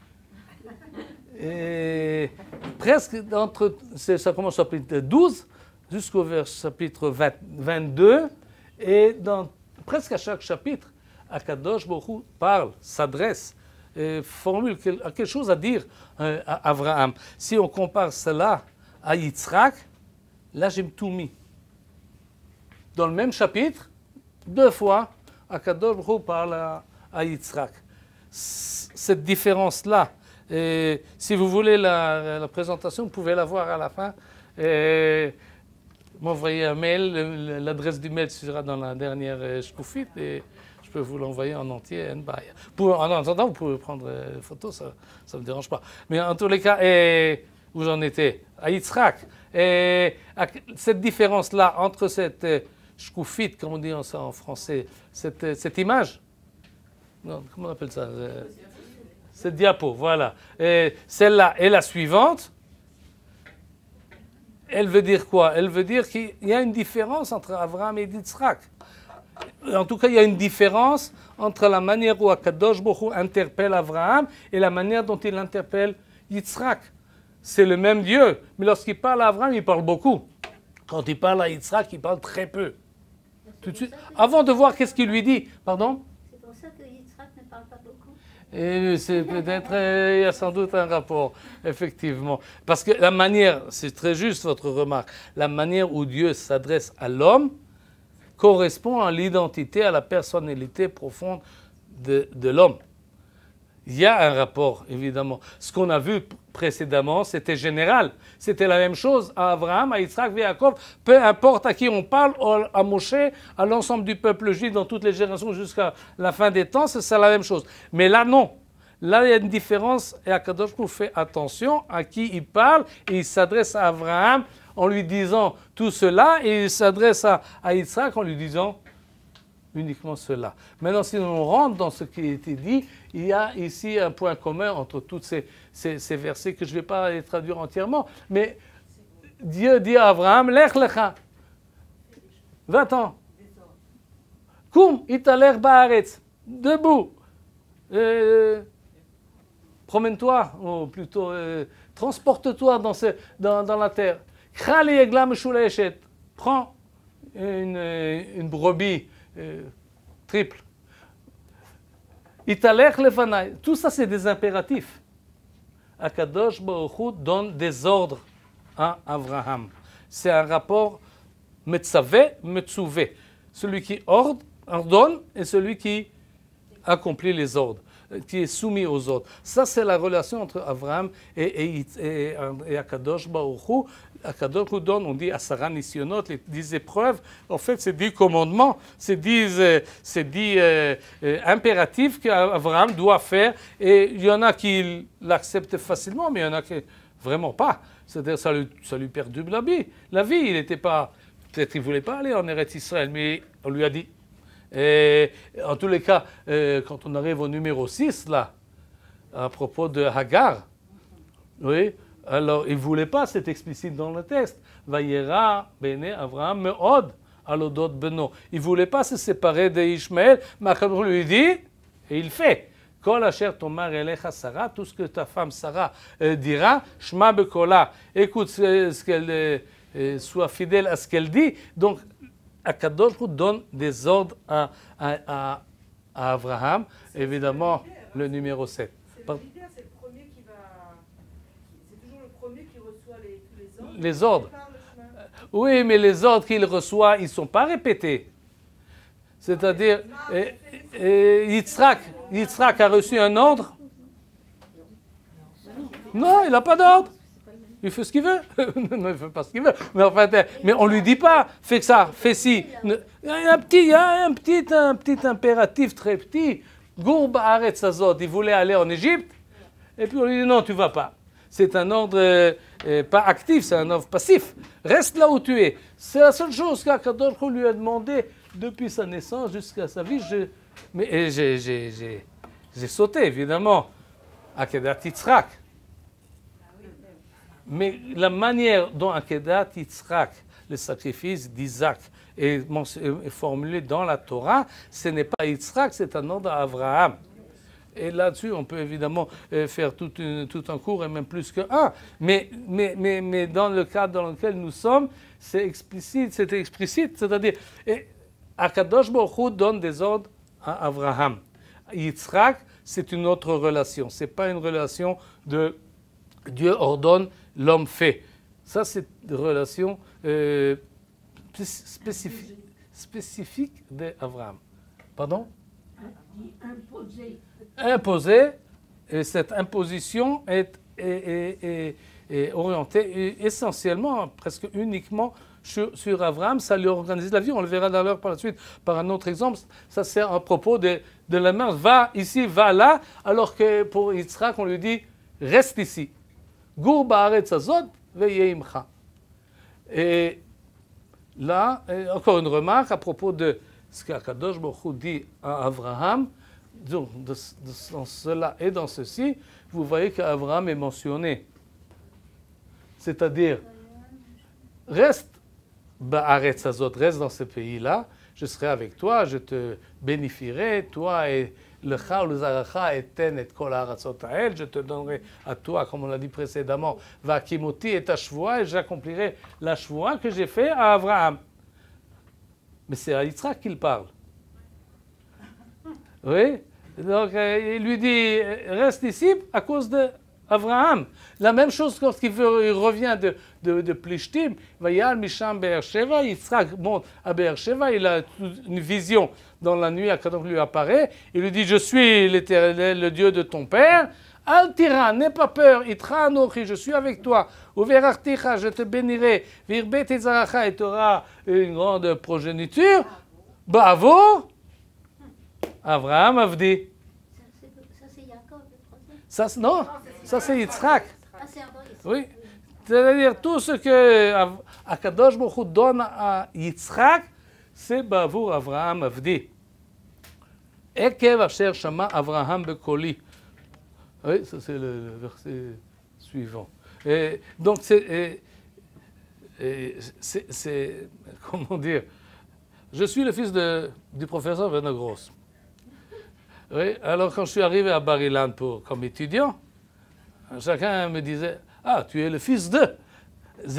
Et presque ça commence au chapitre 12 jusqu'au chapitre 22. Et presque à chaque chapitre, Akadosh Baruch Hu parle, s'adresse, formule quelque chose à dire à Abraham. Si on compare cela à Yitzhak, là j'ai tout mis. Dans le même chapitre, 2 fois, Akadosh Baruch Hu parle à Yitzhak. Cette différence-là, si vous voulez la présentation, vous pouvez la voir à la fin. M'envoyer un mail, l'adresse du mail sera dans la dernière shkoufit et je peux vous l'envoyer en entier. En attendant, vous pouvez prendre une photo, ça ne me dérange pas. Mais en tous les cas, où j'en étais, à Yitzhak. Cette différence-là entre cette shkoufit, comme on dit ça en français, cette image, non, comment on appelle ça? Cette diapo, voilà. Celle-là et la suivante, elle veut dire quoi? Elle veut dire qu'il y a une différence entre Abraham et Yitzhak. En tout cas, il y a une différence entre la manière où Akadosh Baruch Hu interpelle Abraham et la manière dont il interpelle Yitzhak. C'est le même Dieu, mais lorsqu'il parle à Abraham, il parle beaucoup. Quand il parle à Yitzhak, il parle très peu. Tout de suite. Avant de voir qu'est-ce qu'il lui dit. Pardon? C'est pour ça que Yitzhak ne parle pas beaucoup. Et c'est peut-être, il y a sans doute un rapport, effectivement. Parce que la manière, c'est très juste votre remarque, la manière où Dieu s'adresse à l'homme correspond à l'identité, à la personnalité profonde de l'homme. Il y a un rapport, évidemment. Ce qu'on a vu précédemment, c'était général. C'était la même chose à Abraham, à Yitzhak, à Yaakov, peu importe à qui on parle, à Moshe, à l'ensemble du peuple juif dans toutes les générations jusqu'à la fin des temps, c'est la même chose. Mais là, non. Là, il y a une différence et Akadosh Baruch Hu fait attention à qui il parle et il s'adresse à Abraham en lui disant tout cela et il s'adresse à Yitzhak en lui disant uniquement cela. Maintenant, si on rentre dans ce qui a été dit, il y a ici un point commun entre tous ces versets que je ne vais pas les traduire entièrement, mais Dieu dit à Abraham, Lech lecha, Va-t'en. Koum, italer baaretz. Debout. Promène-toi, ou plutôt transporte-toi dans la terre. Krali egla meshuleshet. Prends une brebis triple. Italech lefanai. Tout ça, c'est des impératifs. Akadosh Baruch Hu donne des ordres à Abraham. C'est un rapport metzaveh, metzouvé. Celui qui ordonne et celui qui accomplit les ordres, qui est soumis aux ordres. Ça, c'est la relation entre Abraham et Akadosh Baruch Hu. Akadosh Baruch Hu donne, on dit Asara Nisyonot, les 10 épreuves. En fait, c'est 10 commandements, c'est 10 impératifs qu'Abraham doit faire. Et il y en a qui l'acceptent facilement, mais il y en a qui vraiment pas. C'est-à-dire ça lui perturbe la vie. Il n'était pas... Peut-être qu'il ne voulait pas aller en Eretz Israël, mais on lui a dit. Et en tous les cas, quand on arrive au numéro 6, là, à propos de Hagar, oui, alors il ne voulait pas, c'est explicite dans le texte. Vayera bene Avraham meod alodot beno. Il ne voulait pas se séparer d'Ishmaël, mais Akadosh lui dit, et il fait. Kol asher tomar elecha Sarah, tout ce que ta femme Sarah dira, shma bekola, écoute ce qu'elle soit fidèle à ce qu'elle dit. Donc, Akadosh donne des ordres à Abraham, évidemment, le numéro 7. C'est le leader, c'est le premier qui va... C'est toujours le premier qui reçoit tous les ordres. Les ordres. Oui, mais les ordres qu'il reçoit, ils ne sont pas répétés. C'est-à-dire, Yitzhak a reçu un ordre. Non, il n'a pas d'ordre. Il fait ce qu'il veut. Non, il ne fait pas ce qu'il veut. Mais on ne lui dit pas, fais que ça, fais ci. Il y a un petit impératif très petit. Gour ba'aretz hazot, il voulait aller en Égypte. Et puis on lui dit non, tu ne vas pas. C'est un ordre pas actif, c'est un ordre passif. Reste là où tu es. C'est la seule chose qu'Akadosh lui a demandé depuis sa naissance jusqu'à sa vie. Mais j'ai sauté, évidemment, à Akedat Yitzhak. Mais la manière dont Akedat Yitzhak, le sacrifice d'Isaac, est formulé dans la Torah, ce n'est pas Yitzhak, c'est un ordre à Abraham. Et là-dessus, on peut évidemment faire tout un cours, et même plus qu'un. Mais dans le cadre dans lequel nous sommes, c'est explicite, c'est-à-dire, Akadosh Baruch Hu donne des ordres à Abraham. Yitzhak, c'est une autre relation. Ce n'est pas une relation de Dieu ordonne, l'homme fait. Ça, c'est une relation spécifique d'Abraham. Pardon? Imposé. Et cette imposition est orientée essentiellement, presque uniquement sur Abraham. Ça lui organise la vie. On le verra d'ailleurs par la suite par un autre exemple. Ça c'est à propos de la mère. Va ici, va là. Alors que pour Yitzhak, on lui dit reste ici. Gour ba'aretz hazot ve'yeh imcha. Et là, encore une remarque à propos de ce qu'Akadosh Baruch Hu dit à Abraham. Donc, dans cela et dans ceci, vous voyez qu'Abraham est mentionné. C'est-à-dire, reste ba'aretz hazot, reste dans ce pays-là, je serai avec toi, je te bénéficierai, toi et lecha ou le zaracha eten et kol ha'aratzot ha'el, je te donnerai à toi, comme on l'a dit précédemment, va'akimoti et ta shvoua, et j'accomplirai la shvoua que j'ai fait à Abraham. Mais c'est à Yitzhak qu'il parle. Oui, donc il lui dit reste ici à cause d'Abraham. La même chose lorsqu'il revient de Plishtim, Vayal Misham Be'er-Sheva, Yitzhak monte à Be'er-Sheva, il a une vision dans la nuit, quand il lui apparaît, il lui dit je suis l'Éternel, le Dieu de ton père. Al tira, n'aie pas peur, itra anochi, je suis avec toi. Uverarticha, je te bénirai. Virbet ezaracha, et tu auras une grande progéniture. Bravo. Abraham Avdi. Ça c'est Jacob, le troisième. Ça, non, ça c'est Yitzhak. Ah, c'est Abraham. Oui. C'est-à-dire tout ce que Akadosh Baruch Hu donne à Yitzhak, c'est Bavour Abraham Avdi. Ekev asher shama Abraham bekoli. Oui, ça c'est le verset suivant. Et donc c'est comment dire, Je suis le fils du professeur Venegros. Oui, alors quand je suis arrivé à Bar-Ilan comme étudiant, chacun me disait « Ah, tu es le fils de Zelonaïm !»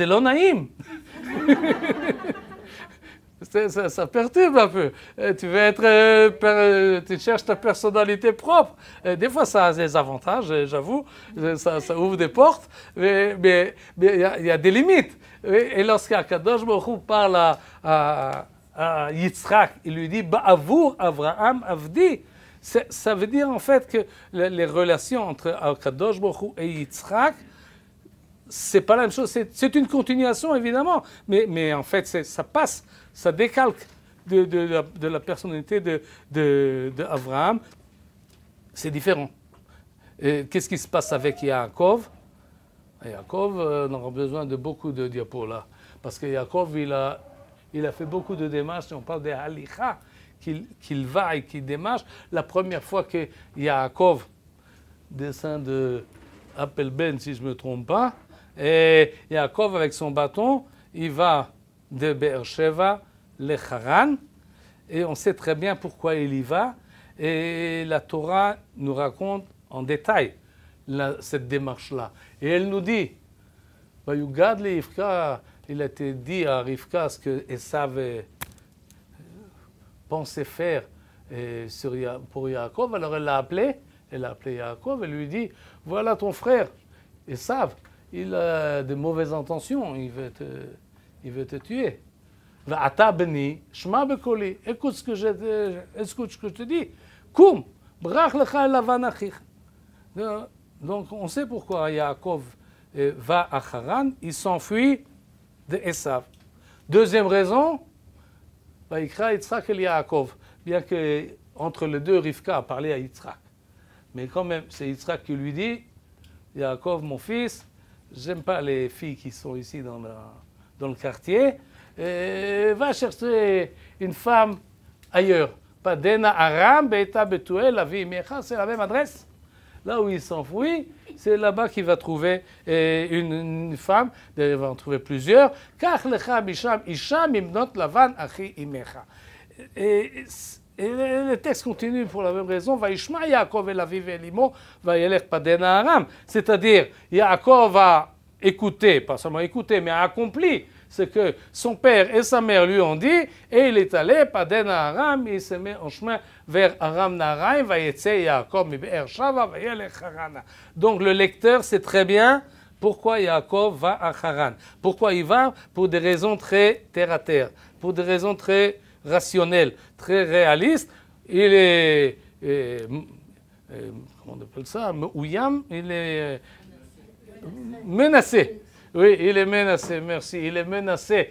Ça perturbe un peu. Tu veux être, tu cherches ta personnalité propre. Des fois, ça a des avantages, j'avoue. Ça ouvre des portes, mais il y a des limites. Et lorsqu'Akadosh Baruch Hu parle à Yitzhak, il lui dit Ba'avour Avraham Avdi. Ça veut dire en fait que les relations entre Akadosh Baruch Hu et Yitzhak, c'est pas la même chose. C'est une continuation évidemment, mais en fait ça passe. Ça décalque de la personnalité d'Abraham. C'est différent. Qu'est-ce qui se passe avec Yaakov? Yaakov, on aura besoin de beaucoup de diapos là. Parce que Yaakov, il a fait beaucoup de démarches. On parle des halicha, qu'il va et qu'il démarche. La première fois que Yaakov descend de Appel-Ben, si je ne me trompe pas, et Yaakov, avec son bâton, il va de Be'er-Sheva, le Haran, et on sait très bien pourquoi il y va, et la Torah nous raconte en détail cette démarche-là. Et elle nous dit, Vayugad le Rivka, il a été dit à Rivka ce que Esav pensait faire pour Yaakov, alors elle l'a appelé Yaakov, elle lui dit, voilà ton frère, Esav, il a de mauvaises intentions, il veut te tuer. Ata beni, shma bekoli. Écoute ce que je te dis. Koum, brach lecha lavan achich. Donc on sait pourquoi Yaakov va à Haran, il s'enfuit de Esav. Deuxième raison, Vaikra Yitzhak el Yaakov. Bien que entre les deux, Rivka a parlé à Yitzhak. Mais quand même, c'est Yitzhak qui lui dit, Yaakov, mon fils, j'aime pas les filles qui sont ici dans le quartier. Va chercher une femme ailleurs. Padena Aram, Beita Betuel, la vie Mecha, c'est la même adresse. Là où il s'enfuit, c'est là-bas qu'il va trouver une femme. Il va en trouver plusieurs. Kach lecha bisham isham imnot lavan achi imecha. Et le texte continue pour la même raison. Vaishma Yaakov el aviv el imo, vayelech Padena Aram. C'est-à-dire, Yaakov a écouté, pas seulement écouté, mais a accompli ce que son père et sa mère lui ont dit, et il est allé, Paden Aram, il se met en chemin vers Aram Naharaim, Vayetze Yaakov mi Be'er Shava, Vayelech Harana. Donc le lecteur sait très bien pourquoi Yaakov va à Haran. Pourquoi il va? Pour des raisons très terre-à-terre, pour des raisons très rationnelles, très réalistes. Il est, comment on appelle ça, Ouyam, il est menacé. Oui, il est menacé, merci. Il est menacé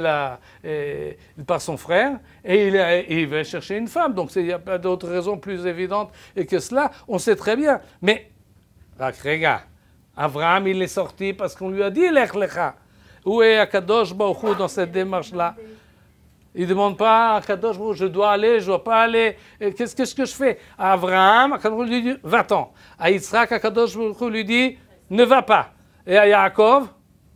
par son frère et il va chercher une femme. Donc il n'y a pas d'autre raison plus évidente que cela. On sait très bien. Mais, regarde, Abraham, il est sorti parce qu'on lui a dit Lech Lecha. Où est Akadosh Baruch Hu dans cette démarche-là? Il ne demande pas à Akadosh Baruch Hu, je dois aller, je ne dois pas aller. Qu'est-ce que je fais? À Abraham, Akadosh Baruch Hu lui dit, va-t'en. À Yitzhak, Akadosh Baruch Hu lui dit, ne va pas. Et à Yaakov,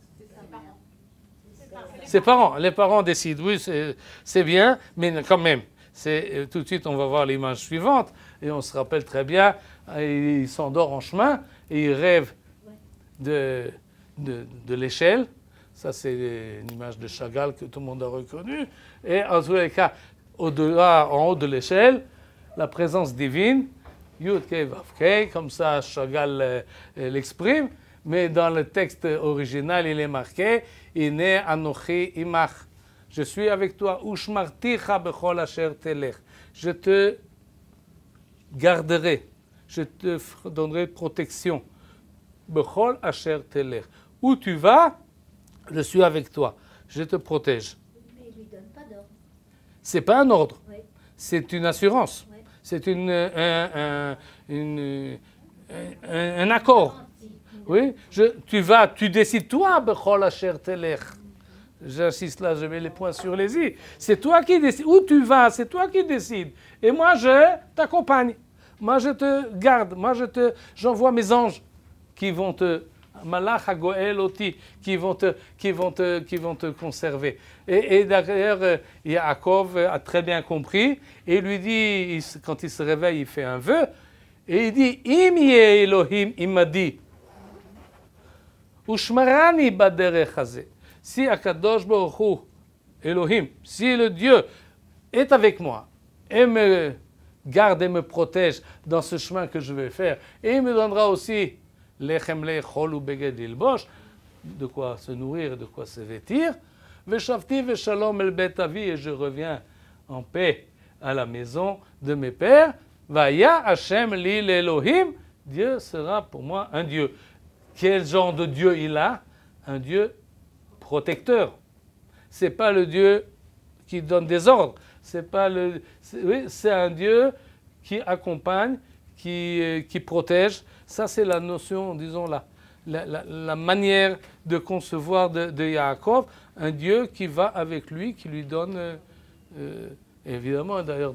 ses parents, les parents décident, oui, c'est bien, mais quand même, tout de suite, on va voir l'image suivante, et on se rappelle très bien, il s'endort en chemin, et il rêve de l'échelle. Ça, c'est une image de Chagall que tout le monde a reconnue. Et en tous les cas, au-delà, en haut de l'échelle, la présence divine, Yud Kei Vav Kei, comme ça Chagall l'exprime. Mais dans le texte original, il est marqué Ine Anochi Imach. Je suis avec toi. Ushmarticha bechol asher telech. Je te garderai. Je te donnerai protection. Bechol asher telech. Où tu vas, je suis avec toi. Je te protège. Mais il ne lui donne pas d'ordre. C'est pas un ordre. Oui. C'est une assurance. Oui. C'est un accord. Oui, tu décides toi, Bechol Asher Telech. J'insiste là, je mets les points sur les i. C'est toi qui décides. Où tu vas, c'est toi qui décides. Et moi, je t'accompagne. Moi, je te garde. Moi, j'envoie mes anges qui vont te Malach hagoel oti, qui vont te conserver. Et d'ailleurs, Yaakov a très bien compris, et il lui dit, quand il se réveille, il fait un vœu, et il dit, Im yeh Elohim imadi, ushmarani baderech hazeh. Si Akadosh Baruch Hu, Elohim, si le Dieu est avec moi, et me garde et me protège dans ce chemin que je vais faire, et il me donnera aussi lechem lechol ou beged lilbosh, de quoi se nourrir, de quoi se vêtir, veshavti veshalom el bet avi, et je reviens en paix à la maison de mes pères, vaya Hashem li l'Elohim, Dieu sera pour moi un Dieu. Quel genre de Dieu il a? Un Dieu protecteur. C'est pas le Dieu qui donne des ordres. C'est un Dieu qui accompagne, qui protège. Ça, c'est la notion, disons, la manière de concevoir de Yaakov. Un Dieu qui va avec lui, qui lui donne, évidemment, d'ailleurs,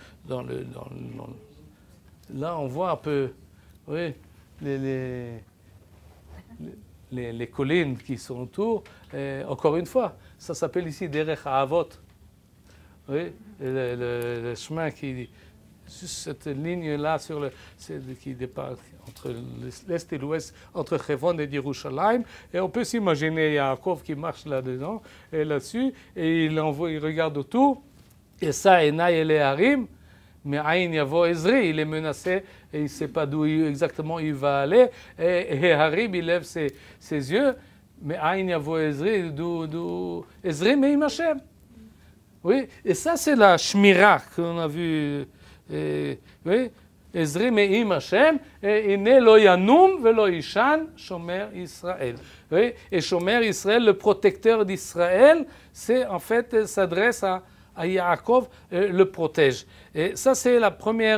là, on voit un peu, oui, les collines qui sont autour. Encore une fois, ça s'appelle ici Derech Avot. Oui, le chemin qui, cette ligne-là qui dépasse entre l'est et l'ouest, entre Hebron et Yerushalayim, et on peut s'imaginer Yaakov qui marche là-dedans et là-dessus, et il regarde autour, et ça, Enai et Harim, mais Aïn Yavo Ezri, il est menacé et il ne sait pas d'où exactement il va aller, et Harim, il lève ses yeux, mais Aïn Yavo Ezri, d'où Ezri, mais il Hashem. Oui, et ça c'est la Shmira qu'on a vu. Oui, Ezri me'im Hashem, et ine lo yanum velo ishan shomer Israël. Oui, et shomer Israël, le protecteur d'Israël, c'est en fait s'adresse à Yaakov, le protège. Et ça c'est le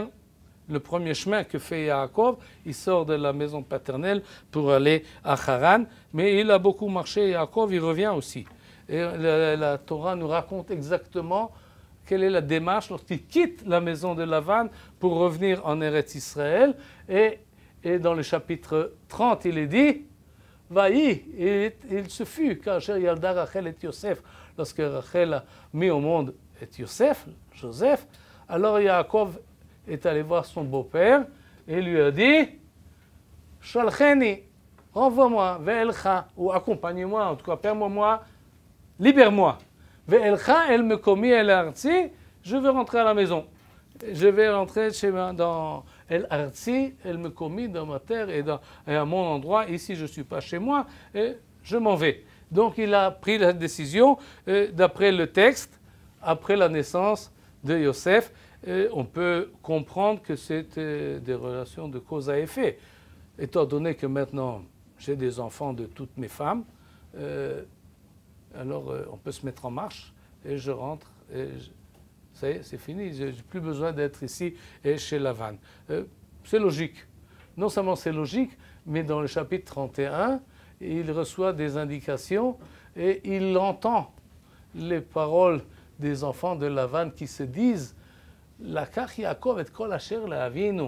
premier chemin que fait Yaakov. Il sort de la maison paternelle pour aller à Haran, mais il a beaucoup marché. Yaakov, il revient aussi. Et la Torah nous raconte exactement quelle est la démarche lorsqu'il quitte la maison de Lavan pour revenir en Eretz Israël. Et dans le chapitre 30, il est dit, Vaï, il se fut, car Yalda Rachel et Yosef, lorsque Rachel a mis au monde et Yosef, Joseph, alors Yaakov est allé voir son beau-père et lui a dit, Shalcheni, renvoie-moi, ve'elcha, ou accompagne-moi, en tout cas, permets-moi, libère-moi. Ve'elcha, elle me commis el artsi, je vais rentrer à la maison. Je vais rentrer chez moi dans el artsi, elle me commis dans ma terre et à mon endroit. Ici, je ne suis pas chez moi et je m'en vais. Donc, il a pris la décision, d'après le texte, après la naissance de Yosef. On peut comprendre que c'est des relations de cause à effet. Étant donné que maintenant, j'ai des enfants de toutes mes femmes, alors on peut se mettre en marche et je rentre et ça y est, c'est fini, je n'ai plus besoin d'être ici et chez Lavan. C'est logique. Non seulement c'est logique, mais dans le chapitre 31, il reçoit des indications et il entend les paroles des enfants de Lavan qui se disent Lakach Yaakov et kol asher la'avinu.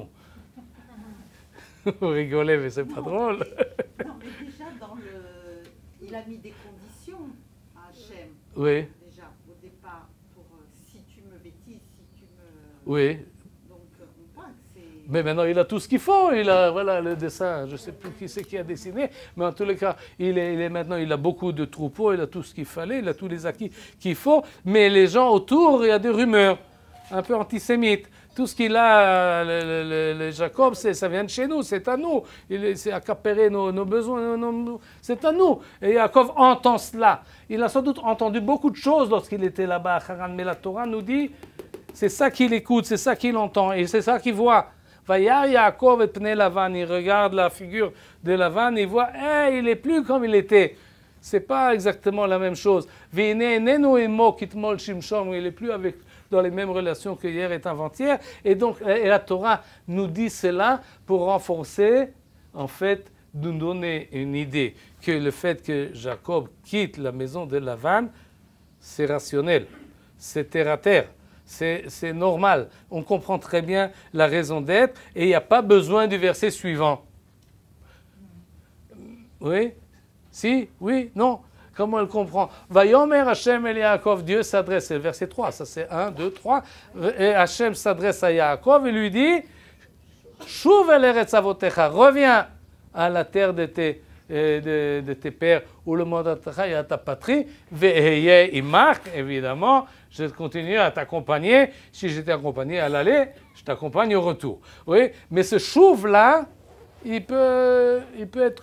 Vous rigolez, mais c'est pas drôle. Non, mais déjà, il a mis des conditions à Hachem. Oui. Déjà, au départ, pour si tu me bêtises, si tu me... Oui. Donc, on voit que c'est... Mais maintenant, il a tout ce qu'il faut. Il a, voilà, le dessin. Je ne sais plus qui c'est qui a dessiné. Mais en tous les cas, maintenant, il a beaucoup de troupeaux. Il a tout ce qu'il fallait. Il a tous les acquis qu'il faut. Mais les gens autour, il y a des rumeurs un peu antisémites. Tout ce qu'il a, le Jacob, ça vient de chez nous, c'est à nous. C'est accaparer nos besoins, c'est à nous. Et Jacob entend cela. Il a sans doute entendu beaucoup de choses lorsqu'il était là-bas à Haran. Mais la Torah nous dit, c'est ça qu'il écoute, c'est ça qu'il entend, et c'est ça qu'il voit. Vayar Yaakov et Pnei Lavan, il regarde la figure de Lavan, il voit, il n'est plus comme il était. C'est pas exactement la même chose. Il n'est plus dans les mêmes relations que hier et avant-hier. Et donc, la Torah nous dit cela pour renforcer, en fait, nous donner une idée que le fait que Jacob quitte la maison de Lavan, c'est rationnel, c'est terre à terre, c'est normal. On comprend très bien la raison d'être et il n'y a pas besoin du verset suivant. Oui? Si? Oui? Non? Comment elle comprend? Vayomer Hashem el Yaakov, Dieu s'adresse, c'est le verset 3, ça c'est 1, 2, 3. Et Hashem s'adresse à Yaakov et lui dit, Shuv el eretz avotecha, reviens à la terre de tes pères, ou le monde et à ta patrie, ve'eye imach, évidemment, je continue à t'accompagner. Si j'étais accompagné à l'aller, je t'accompagne au retour. Oui, mais ce Shuv là, il peut être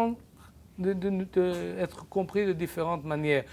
compris de différentes manières.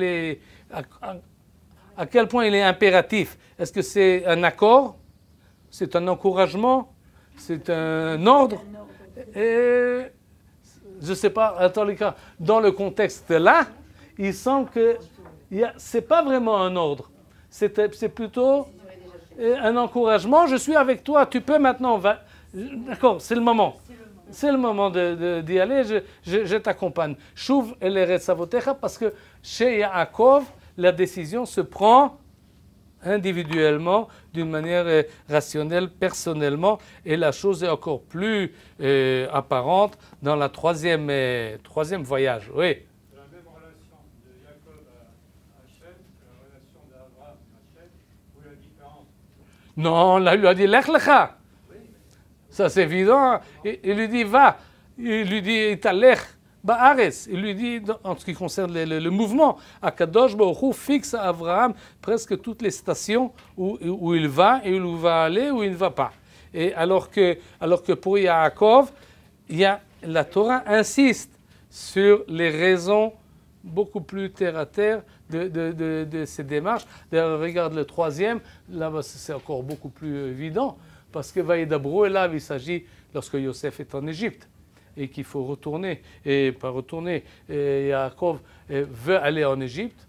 À quel point il est impératif? Est-ce que c'est un accord? C'est un encouragement? C'est un ordre? Et, je ne sais pas, dans le contexte là, il semble que ce n'est pas vraiment un ordre. C'est plutôt un encouragement. Je suis avec toi, tu peux maintenant. D'accord, c'est le moment. C'est le moment d'y aller, je t'accompagne. Shuv el eretz avotecha, parce que chez Yaakov, la décision se prend individuellement, d'une manière rationnelle, personnellement, et la chose est encore plus apparente dans la troisième voyage. Oui. C'est la même relation de Jacob à Hachem que la relation d'Abraham à Hachem, ou la différence? Non, là, il lui a dit Lech lecha. Ça, c'est évident. Il lui dit va. Il lui dit Italech ba'aretz. Il lui dit, en ce qui concerne le mouvement, Akadosh Baruch Hu fixe à Abraham presque toutes les stations où il va et où il va aller, où il ne va pas. Et alors que pour Yaakov, la Torah insiste sur les raisons beaucoup plus terre à terre de ces démarches. D'ailleurs, regarde le troisième, là c'est encore beaucoup plus évident, parce que Vaïdabrou est là, il s'agit lorsque Yosef est en Égypte et qu'il faut retourner, et pas retourner, Yaakov veut aller en Égypte,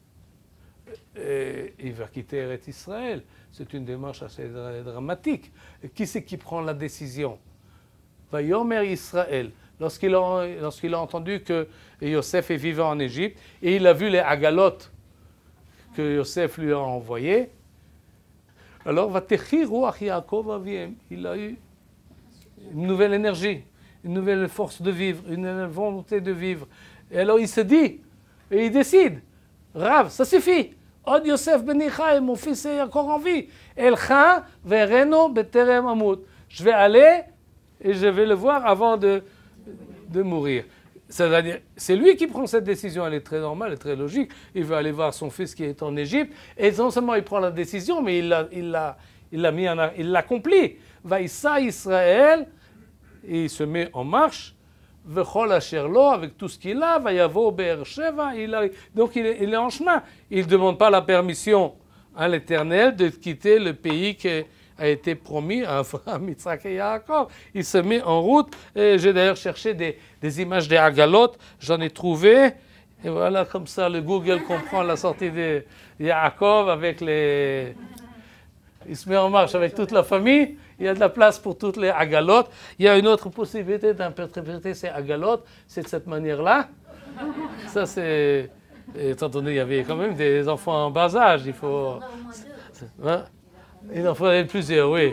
et il va quitter Eretz Israël. C'est une démarche assez dramatique. Qui c'est qui prend la décision? Vayomer Israël. Lorsqu'il a entendu que Yosef est vivant en Égypte, et il a vu les agalotes que Yosef lui a envoyées, alors Vatechi Ruach Yaakov Aviem, il a eu une nouvelle énergie, une nouvelle force de vivre, une nouvelle volonté de vivre. Et alors il se dit, et il décide, Rav, ça suffit. Od Yosef ben Ichai, mon fils est encore en vie. Elcha vereno beterem amut. Je vais aller et je vais le voir avant de mourir. C'est-à-dire, c'est lui qui prend cette décision, elle est très normale, elle est très logique. Il veut aller voir son fils qui est en Égypte, et non seulement il prend la décision, mais il l'accomplit. Vaïssa Israël, et il se met en marche, Vechol Asherlo, avec tout ce qu'il a, Vayavo Be'er-Sheva, donc il est en chemin. Il ne demande pas la permission à l'Éternel de quitter le pays qui a été promis à Abraham, Yitzhak et Yaakov. Il se met en route. J'ai d'ailleurs cherché des images des Hagalot. J'en ai trouvé. Et voilà, comme ça, le Google comprend la sortie de Yaakov avec les... Il se met en marche avec toute la famille. Il y a de la place pour toutes les Hagalot. Il y a une autre possibilité d'interpréter ces Hagalot. C'est de cette manière-là. Ça, c'est... Étant donné qu'il y avait quand même des enfants en bas âge, il faut... Hein? Il en faudrait plusieurs, oui.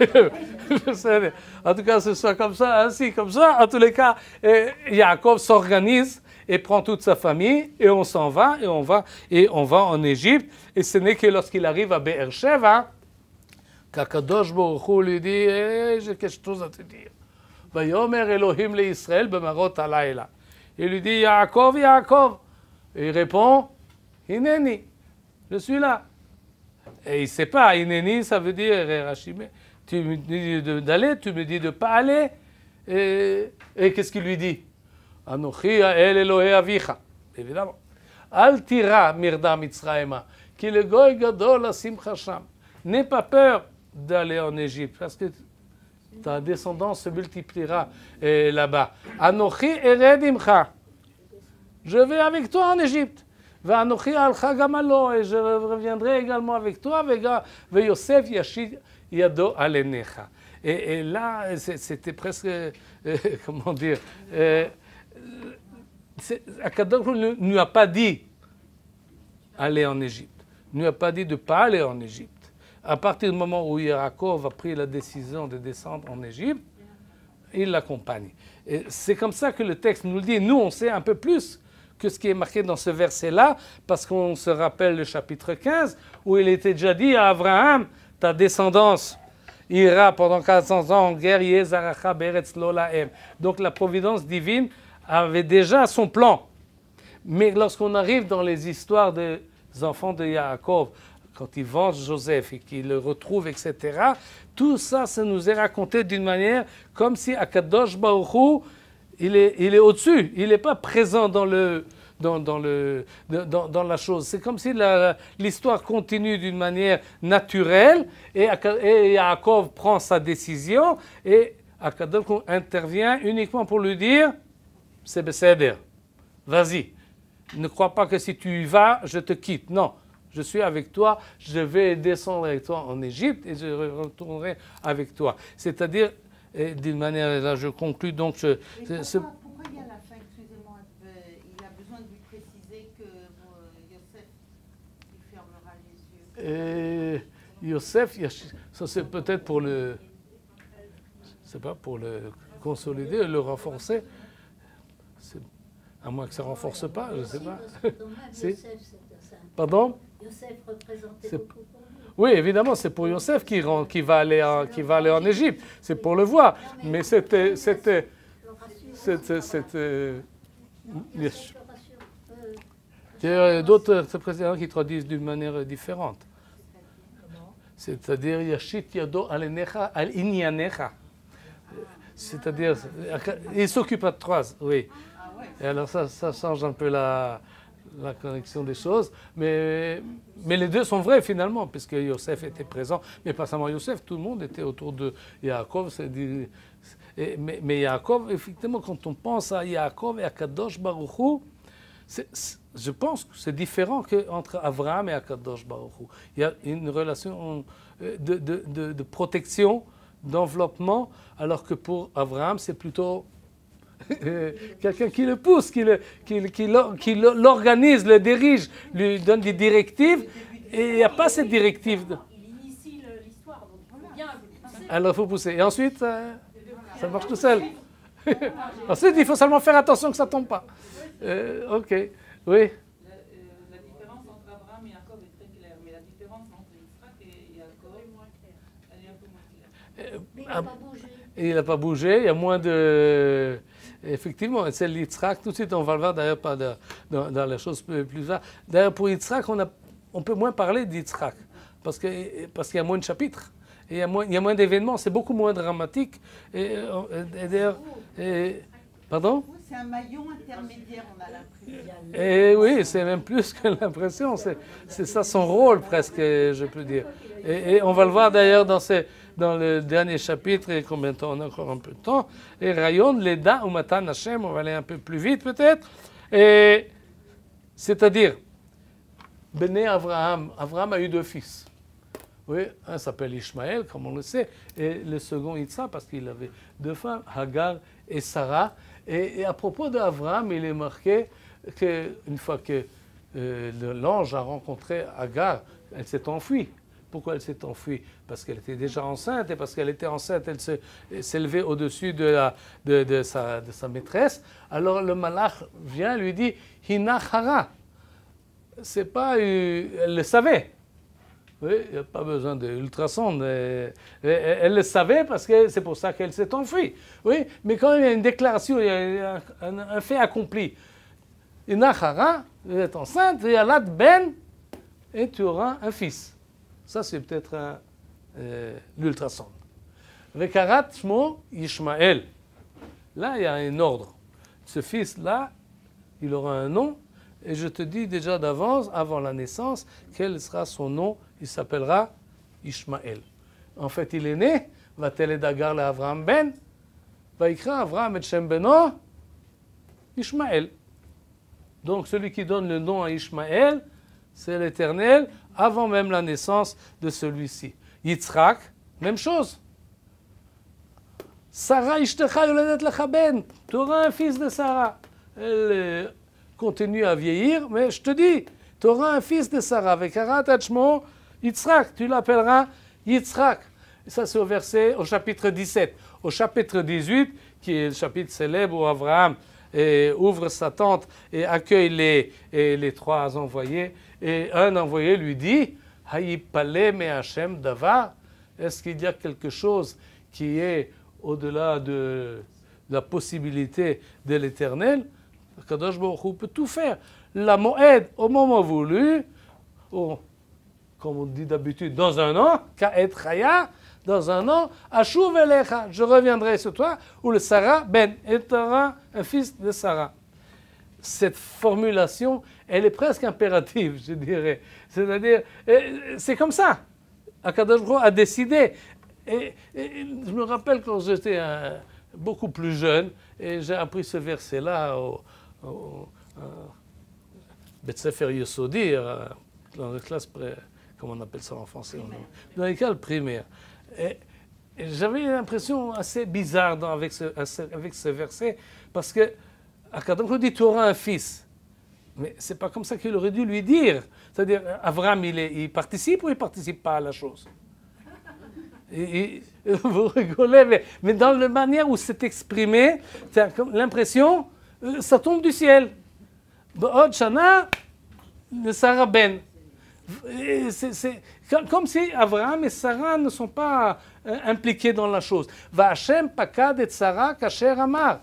En tout cas, ce soit comme ça, ainsi, comme ça. En tous les cas, Yaakov s'organise et prend toute sa famille, et on s'en va, et on va en Égypte. Et ce n'est que lorsqu'il arrive à Be'er-Sheva qu'Akadosh Baruch Hu lui dit j'ai quelque chose à te dire. Vayomer Elohim le Israël bemarot halayla. Il lui dit Yaakov, Yaakov. Et il répond Hineni, je suis là. Et il ne sait pas, Hineni, ça veut dire Rachimé. Tu me dis d'aller, tu me dis de ne pas aller. Et qu'est-ce qu'il lui dit? Anochi el Elohe avicha. Évidemment. Al tira mirda mitzraïma. Ki le goy gadol asimcha sham. N'aie pas peur d'aller en Égypte, parce que ta descendance se multipliera là-bas. Anochi ered imcha. Je vais avec toi en Égypte. V'anochi alcha gamalo, et je reviendrai également avec toi. Yosef yashid yado alenecha. Et là, c'était presque, comment dire, Akadosh ne lui a pas dit aller en Égypte. Ne lui a pas dit de ne pas aller en Égypte. À partir du moment où Yaakov a pris la décision de descendre en Égypte, il l'accompagne. Et c'est comme ça que le texte nous le dit. Nous, on sait un peu plus que ce qui est marqué dans ce verset-là, parce qu'on se rappelle le chapitre 15, où il était déjà dit à Abraham, ta descendance ira pendant 400 ans en guerre, Yezaracha beretz lo lahem. Donc la providence divine avait déjà son plan. Mais lorsqu'on arrive dans les histoires des enfants de Yaakov, quand ils vengent Joseph et qu'ils le retrouvent, etc., tout ça, ça nous est raconté d'une manière comme si Akadosh Baruch Hu, il est au-dessus, il n'est pas présent dans la chose. C'est comme si l'histoire continue d'une manière naturelle et Yaakov prend sa décision et Akadosh Baruch Hu intervient uniquement pour lui dire « c'est besséder, vas-y, ne crois pas que si tu y vas, je te quitte. Non. Je suis avec toi, je vais descendre avec toi en Égypte et je retournerai avec toi. » C'est-à-dire, d'une manière, là je conclus donc... Pourquoi il y a la fin, excusez-moi, il a besoin de lui préciser que Yosef, il fermera les yeux. Yosef, ça c'est peut-être pour le... C'est pas pour le consolider, le renforcer. À moins que ça ne renforce pas, je ne sais pas. Pardon? Yosef représentait beaucoup pour lui. Oui, évidemment, c'est pour Yosef qui va aller en Égypte. C'est pour le voir. Mais c'était il y a d'autres présidents qui traduisent d'une manière différente. C'est-à-dire, Yashit Yado Alenecha Al Inyanecha. C'est-à-dire, il s'occupe à trois, oui. Et alors ça change un peu la connexion des choses, mais les deux sont vrais finalement, puisque Yosef était présent, mais pas seulement Yosef, tout le monde était autour de Yaakov. Mais Yaakov, effectivement, quand on pense à Yaakov et à Kadosh Baruch Hu, je pense que c'est différent qu'entre Abraham et Kadosh Baruch Hu. Il y a une relation de protection, d'enveloppement, alors que pour Abraham, c'est plutôt quelqu'un qui le pousse, qui l'organise, le dirige, lui donne des directives, et il n'y a pas cette directive. Il initie l'histoire, donc il faut bien pousser. Alors il faut pousser. Et ensuite, ça marche tout seul. Ensuite, il faut seulement faire attention que ça ne tombe pas. Ok, oui. La différence entre Abraham et Jacob est très claire, mais la différence entre Yitzhak et Jacob, elle est un peu moins claire. Mais il n'a pas bougé. Il n'a pas bougé, il y a moins de... Effectivement, c'est l'Yitzhak, tout de suite on va le voir d'ailleurs pas dans les choses plus tard. D'ailleurs pour Yitzhak, on peut moins parler d'Yitzhak, parce qu'il y a moins de chapitres, et il y a moins d'événements, c'est beaucoup moins dramatique. Et d'ailleurs... Pardon? C'est un maillon intermédiaire, on a l'impression. Et oui, c'est même plus que l'impression, c'est ça son rôle presque, je peux dire. Et on va le voir d'ailleurs dans le dernier chapitre, et combien de temps on a encore un peu de temps, et Rayon, Leda ou Matan Hashem, on va aller un peu plus vite peut-être, c'est-à-dire, Béné Abraham a eu 2 fils. Oui, un s'appelle Ishmaël, comme on le sait, et le second Yitzhak, parce qu'il avait 2 femmes, Hagar et Sarah. Et à propos d'Abraham, il est marqué qu'une fois que l'ange a rencontré Hagar, elle s'est enfuie. Pourquoi elle s'est enfuie? Parce qu'elle était déjà enceinte, et parce qu'elle était enceinte, elle s'élevait au-dessus de sa maîtresse. Alors le malach vient et lui dit « Hina hara ». C'est pas... elle le savait. Oui, il n'y a pas besoin d'ultrasonde. Elle le savait parce que c'est pour ça qu'elle s'est enfuie. Oui, mais quand il y a une déclaration, il y a un fait accompli. Hina hara, vous êtes enceinte, et Alad ben, et tu auras un fils. Ça, c'est peut-être l'ultrasonde. Vekarat shmo Ishmael. Là, il y a un ordre. Ce fils-là, il aura un nom, et je te dis déjà d'avance, avant la naissance, quel sera son nom. Il s'appellera Ishmael. En fait, il est né, Vateled Hagar le Avraham ben, Vaikra Avraham et Shem beno, Ishmael. Donc, celui qui donne le nom à Ishmael, c'est l'Éternel, avant même la naissance de celui-ci. Yitzhak, même chose. Sarah ishtecha yoledet lecha ben. Tu auras un fils de Sarah. Elle continue à vieillir, mais je te dis, tu auras un fils de Sarah. Vekarat achmo Yitzhak, tu l'appelleras Yitzhak. Ça, c'est au chapitre 17. au chapitre 18, qui est le chapitre célèbre où Abraham ouvre sa tente et accueille les 3 envoyés. Et un envoyé lui dit, Hayipale me Hashem davar, est-ce qu'il y a quelque chose qui est au-delà de la possibilité de l'Éternel? Kadosh Baruch Hu peut tout faire. La moed au moment voulu, comme on dit d'habitude, dans un an, ka'et chaya, dans un an, ashuv elecha, je reviendrai sur toi, ou le Sarah ben, et tu auras un fils de Sarah. Cette formulation, elle est presque impérative, je dirais. C'est-à-dire, c'est comme ça. Akadosh Baruch Hu a décidé. Et je me rappelle quand j'étais beaucoup plus jeune, et j'ai appris ce verset-là au Bet Sefer Yesodi, dans les classes, comment on appelle ça en français, dans l'école primaire. Et j'avais une impression assez bizarre avec ce verset, parce que Akadosh Baruch Hu dit tu auras un fils. Mais c'est pas comme ça qu'il aurait dû lui dire. C'est-à-dire, Abraham, il participe ou il participe pas à la chose? Vous rigolez, mais dans la manière où c'est exprimé, tu as l'impression, ça tombe du ciel. Ba'od Shana, le Sarah Ben. C'est comme si Abraham et Sarah ne sont pas impliqués dans la chose. Va Hashem pakad et Sarah kasher amar.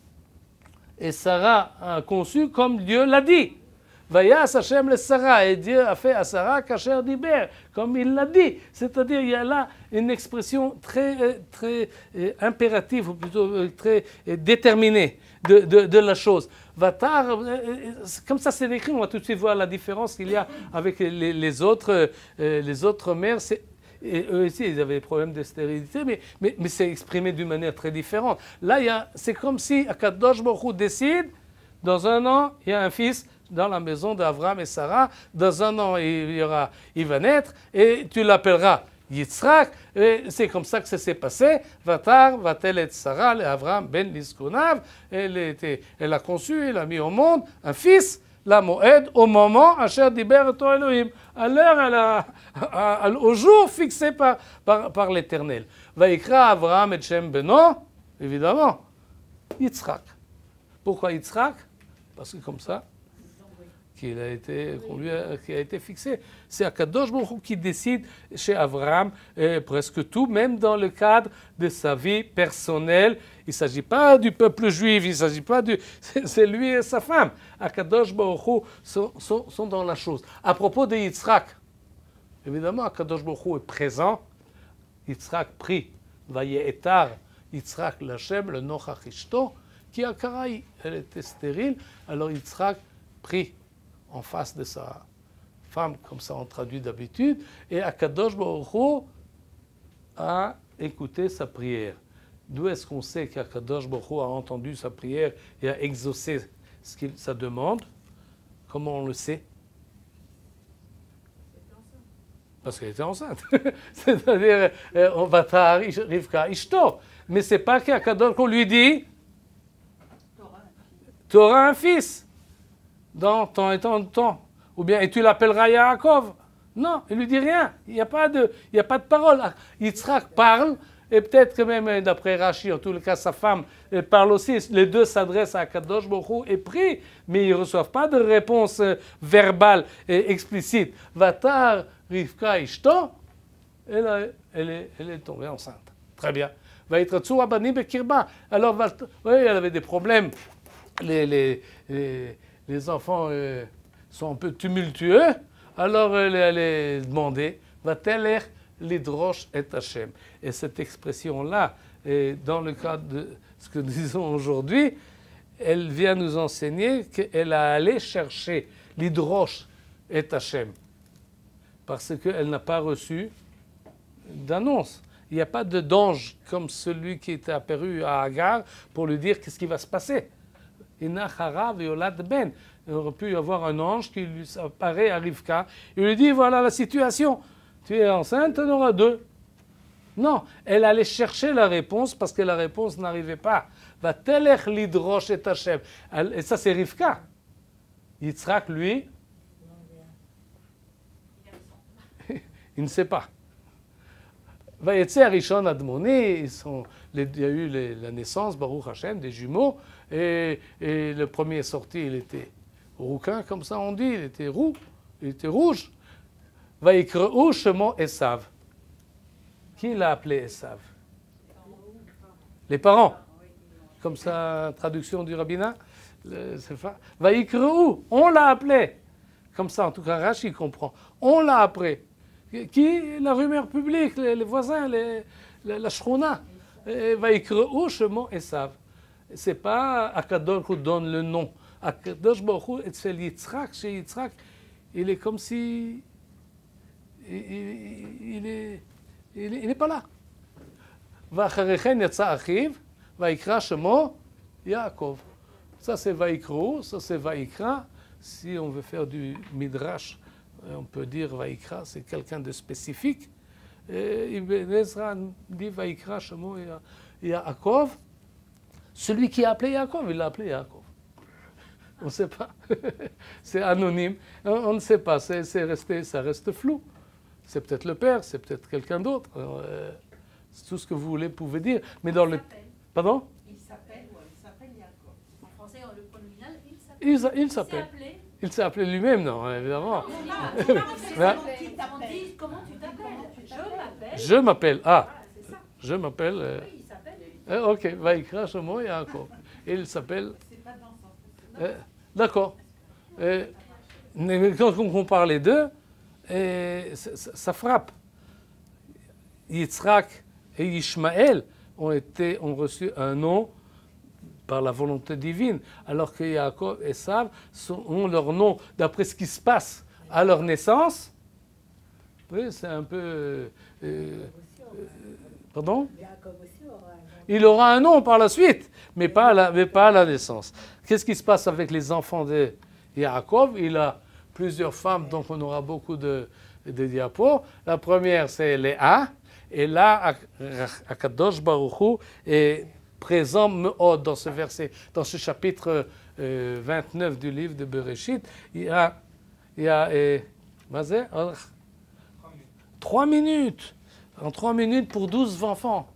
Et Sarah a conçu comme Dieu l'a dit. Vayas Hashem le Sarah, et Dieu a fait à Sarah kasher diber, comme il l'a dit. C'est-à-dire, il y a là une expression très impérative, ou plutôt très déterminée de la chose. Vatar, comme ça c'est écrit, on va tout de suite voir la différence qu'il y a avec les autres mères. Et eux aussi, ils avaient des problèmes de stérilité, mais c'est exprimé d'une manière très différente. Là, c'est comme si Akadosh Baruch Hu décide, dans un an, il y a un fils dans la maison d'Abraham et Sarah. Dans un an, il va naître et tu l'appelleras Yitzhak. Et c'est comme ça que ça s'est passé. Vatar, vatel et Sarah, Abraham ben Liskunav. Elle a conçu, elle a mis au monde un fils. La Moed, au moment, Asher Diber Eto Elohim, à l'heure, au jour fixé par l'Éternel. Vaikra Abraham et Shem Beno, évidemment, Yitzhak. Pourquoi Yitzhak? Parce que comme ça, qui a été fixé. C'est Akadosh Baruch Hu qui décide chez Abraham presque tout, même dans le cadre de sa vie personnelle. Il ne s'agit pas du peuple juif, il ne s'agit pas c'est lui et sa femme. Akadosh Baruch Hu sont dans la chose. À propos de Yitzhak, évidemment, Akadosh Baruch Hu est présent. Yitzhak prie, Vayetar, Yitzhak l'Hashem, le Nochach Ishto, qui a Karaï. Elle était stérile, alors Yitzhak prie en face de sa femme, comme ça on traduit d'habitude, et Akadosh Baruch Hu a écouté sa prière. D'où est-ce qu'on sait qu'Akadosh Baruch Hu a entendu sa prière et a exaucé sa demande? Comment on le sait? Parce qu'elle était enceinte. C'est-à-dire, on va tari Rivka Ishto. Mais c'est pas qu'Akadosh qu'on lui dit tu auras un fils dans tant et tant de temps. Ou bien, et tu l'appelleras Yaakov. Non, il lui dit rien. Il n'y a pas de parole. Yitzhak parle, et peut-être que même d'après Rashi, en tout cas sa femme, elle parle aussi. Les deux s'adressent à Kadosh Baruch Hu et prient, mais ils ne reçoivent pas de réponse verbale et explicite. Vatar Rivka Ishto, elle est tombée enceinte. Très bien. Vaitratsu Abani Bekirba. Alors, oui, elle avait des problèmes. Les enfants sont un peu tumultueux, alors elle allait demander va-t-elle l'idrosh et Hashem. Et cette expression-là, dans le cadre de ce que nous disons aujourd'hui, elle vient nous enseigner qu'elle a allé chercher l'idrosh et Hashem, parce qu'elle n'a pas reçu d'annonce. Il n'y a pas d'ange comme celui qui était apparu à Agar pour lui dire qu'est-ce qui va se passer. Il aurait pu y avoir un ange qui lui apparaît à Rivka. Il lui dit, voilà la situation. Tu es enceinte, tu en auras 2. Non, elle allait chercher la réponse parce que la réponse n'arrivait pas. Va telech lidrosh et Hashem. Et ça, c'est Rivka. Yitzhak, lui, il ne sait pas. Vayetze Arishon Admoni, il y a eu la naissance, Baruch Hashem, des jumeaux, et le premier sorti, il était rouquin, comme ça on dit, il était roux, il était rouge. Vayikreu Shemo Esav. Qui l'a appelé Esav? Les parents. Comme ça, traduction du rabbinat. Vayikreu, on l'a appelé. Comme ça, en tout cas, Rashi comprend. On l'a appelé. Qui? La rumeur publique, les voisins, la shrona. Vayikreu Shemo Esav. C'est pas Akadosh qui donne le nom. Akadosh Baruch Hu, c'est Yitzhak. Chez Yitzhak, il est comme si il n'est pas là. Vacharechen yatsa achiv, vaikra shemo Yaakov. Ça c'est Vaikro, ça c'est Vaikra. Si on veut faire du midrash, on peut dire Vaikra, c'est quelqu'un de spécifique. Ibn Ezra dit Vaikra shemo Yaakov. Celui qui a appelé Yaakov, il l'a appelé Yaakov. On ne sait pas. C'est anonyme. On ne sait pas. Ça reste flou. C'est peut-être le père, c'est peut-être quelqu'un d'autre. C'est tout ce que vous voulez, pouvez dire. Mais dans le... Pardon? Il s'appelle Yaakov. En français, le pronominal, il s'appelle. Il s'appelle. Il s'est appelé lui-même, non, évidemment. Comment tu t'appelles? Je m'appelle. Ah, C'est ça. je m'appelle. Oui, il s'appelle. Ok, Vaikra Shemo Yaakov. Et il s'appelle. C'est pas dans son... D'accord. Quand on compare les deux, ça frappe. Yitzhak et Ishmaël ont reçu un nom par la volonté divine, alors que Yaakov et Esav ont leur nom d'après ce qui se passe à leur naissance. Oui, c'est un peu... pardon? Il aura un nom par la suite, mais pas à la naissance. Qu'est-ce qui se passe avec les enfants de Yaakov? Il a plusieurs femmes, donc on aura beaucoup de diapos. La première, c'est Léa. Et là, Akadosh Baruch Hu est présent dans ce verset, dans ce chapitre 29 du livre de Bereshit. Il y a 3 minutes. En 3 minutes pour 12 enfants.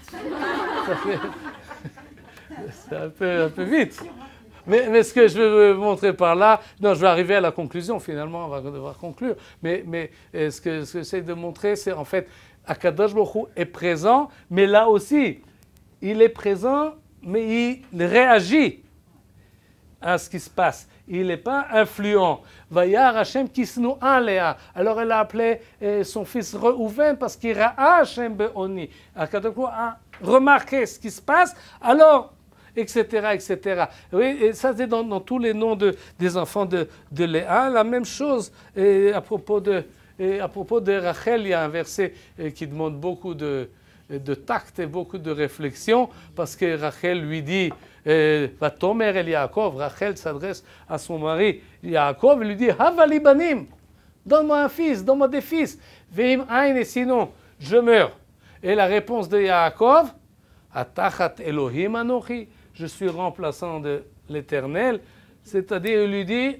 C'est un peu vite. Mais ce que je veux vous montrer par là, non, je vais arriver à la conclusion finalement, on va devoir conclure. Mais ce que j'essaie de montrer, c'est en fait, Akadosh Baruch Hu est présent, mais là aussi, il est présent, mais il réagit à ce qui se passe. Il n'est pas influent. Vayar Hashem kisnu Léa. Alors elle a appelé son fils Reuven parce qu'il ra'a Hashem be'oni. Akadosh Baruch Hu a remarqué ce qui se passe, alors etc., etc. Oui, et ça c'est dans tous les noms des enfants de Léa. La même chose à propos de Rachel, il y a un verset qui demande beaucoup de tact et beaucoup de réflexion, parce que Rachel lui dit, Vatomer el Yaakov, Rachel s'adresse à son mari Yaakov, lui dit, Havali banim, donne-moi un fils, donne-moi des fils, Veim ain, et sinon je meurs. Et la réponse de Yaakov, Atachat Elohim anochi, je suis remplaçant de l'Éternel, c'est-à-dire il lui dit,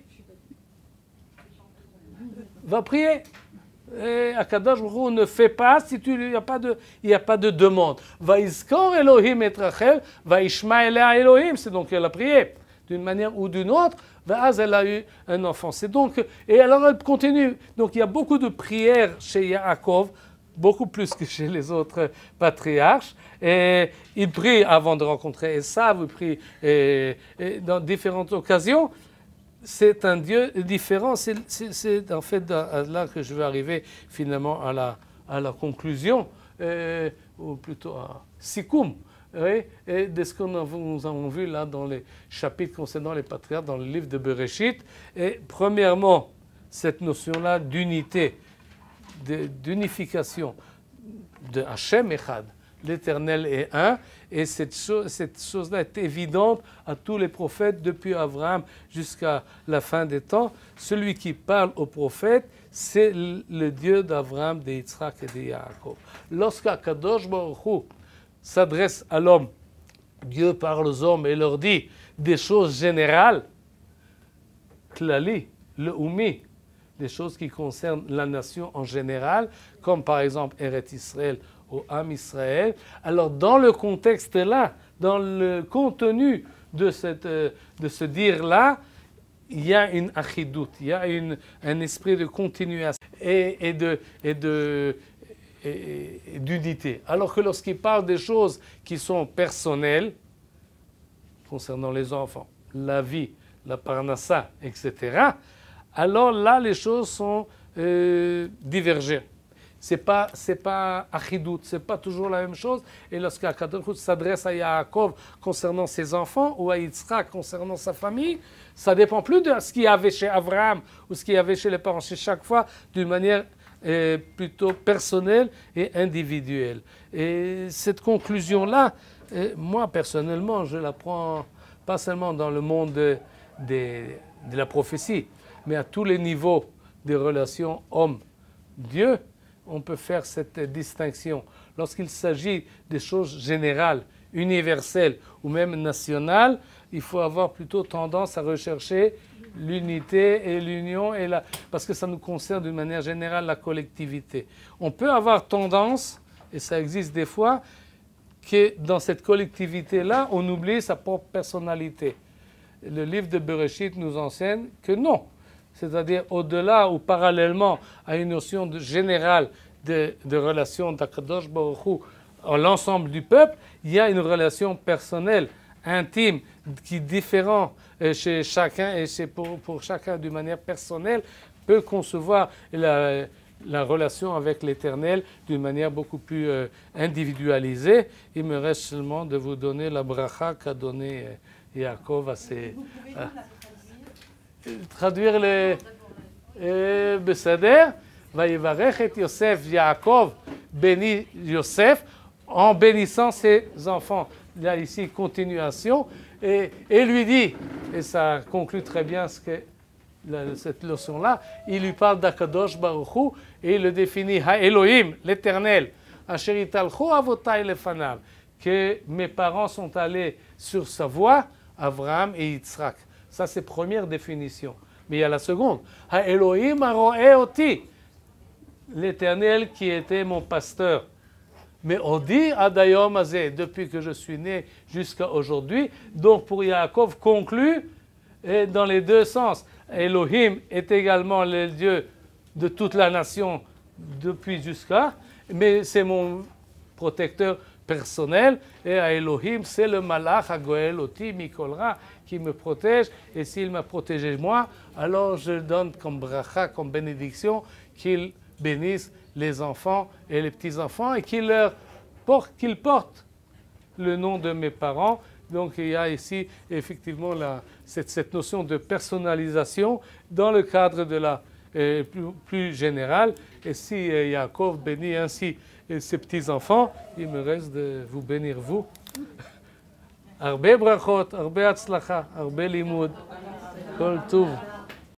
va prier. Akadosh Baruch Hu ne fait pas si il n'y a pas de demande. Vaïskor Elohim et Rachel, Vaïshma Elea Elohim, c'est donc elle a prié d'une manière ou d'une autre, Vaz elle a eu un enfant. C'est donc, et alors elle continue. Donc il y a beaucoup de prières chez Yaakov, beaucoup plus que chez les autres patriarches. Et il prie avant de rencontrer Esav, il prie dans différentes occasions. C'est un Dieu différent. C'est en fait là que je vais arriver finalement à la conclusion, ou plutôt à Sikoum, oui, et de ce que nous avons vu là dans les chapitres concernant les patriarches dans le livre de Bereshit. Et premièrement, cette notion-là d'unité, d'unification de Hachem Echad, l'Éternel est un, et cette chose-là est évidente à tous les prophètes depuis Abraham jusqu'à la fin des temps. Celui qui parle aux prophètes, c'est le Dieu d'Abraham, d'Yitzhak et de Yaakov. Lorsqu'Akadosh Baruch Hu s'adresse à l'homme, Dieu parle aux hommes et leur dit des choses générales, klali, le oumi, des choses qui concernent la nation en général, comme par exemple Eretz Israël au Am Israël. Alors dans le contexte-là, dans le contenu de ce dire-là, il y a une achidout, il y a un esprit de continuation et d'unité. Alors que lorsqu'il parle des choses qui sont personnelles, concernant les enfants, la vie, la parnassa, etc., alors là, les choses sont divergentes. C'est pas achidout, c'est pas toujours la même chose. Et lorsqu'Akadosh Baruch Hu s'adresse à Yaakov concernant ses enfants ou à Yitzhak concernant sa famille, ça dépend plus de ce qu'il y avait chez Abraham ou ce qu'il y avait chez les parents. C'est chaque fois d'une manière plutôt personnelle et individuelle. Et cette conclusion-là, moi personnellement, je la prends pas seulement dans le monde de la prophétie, mais à tous les niveaux des relations homme-Dieu. On peut faire cette distinction. Lorsqu'il s'agit des choses générales, universelles ou même nationales, il faut avoir plutôt tendance à rechercher l'unité et l'union, parce que ça nous concerne d'une manière générale la collectivité. On peut avoir tendance, et ça existe des fois, que dans cette collectivité-là, on oublie sa propre personnalité. Le livre de Bereshit nous enseigne que non. C'est-à-dire au-delà ou parallèlement à une notion générale de relation d'Akadosh Baruch Hu à l'ensemble du peuple, il y a une relation personnelle, intime, qui est différente chez chacun et pour chacun d'une manière personnelle, peut concevoir la relation avec l'Éternel d'une manière beaucoup plus individualisée. Il me reste seulement de vous donner la bracha qu'a donné Yaakov à ses... traduire les... Beseder, Vayivarech et Yosef, Yaakov bénit Yosef en bénissant ses enfants. Il y a ici continuation et lui dit, et ça conclut très bien cette leçon-là, il lui parle d'Akadosh Baruch Hu et il le définit Ha Elohim, l'Éternel, Asher italchu avotai lefanav, que mes parents sont allés sur sa voie, Abraham et Yitzhak. Ça, c'est première définition. Mais il y a la seconde. Ha Elohim aroe oti, l'Éternel qui était mon pasteur. Mais on dit Adayom Azeh, depuis que je suis né jusqu'à aujourd'hui. Donc pour Yaakov conclut dans les deux sens. Elohim est également le Dieu de toute la nation depuis jusqu'à, mais c'est mon protecteur personnel. Et à Elohim, c'est le Malach Hagoel Oti Mikolra qui me protège. Et s'il m'a protégé moi, alors je donne comme bracha, comme bénédiction, qu'il bénisse les enfants et les petits-enfants et qu'ils portent le nom de mes parents. Donc il y a ici effectivement cette notion de personnalisation dans le cadre de la plus générale. Et si Yaakov bénit ainsi ses petits-enfants, il me reste de vous bénir vous. Arbe brachot, arbe hatzlacha, arbe limud, kol tuv.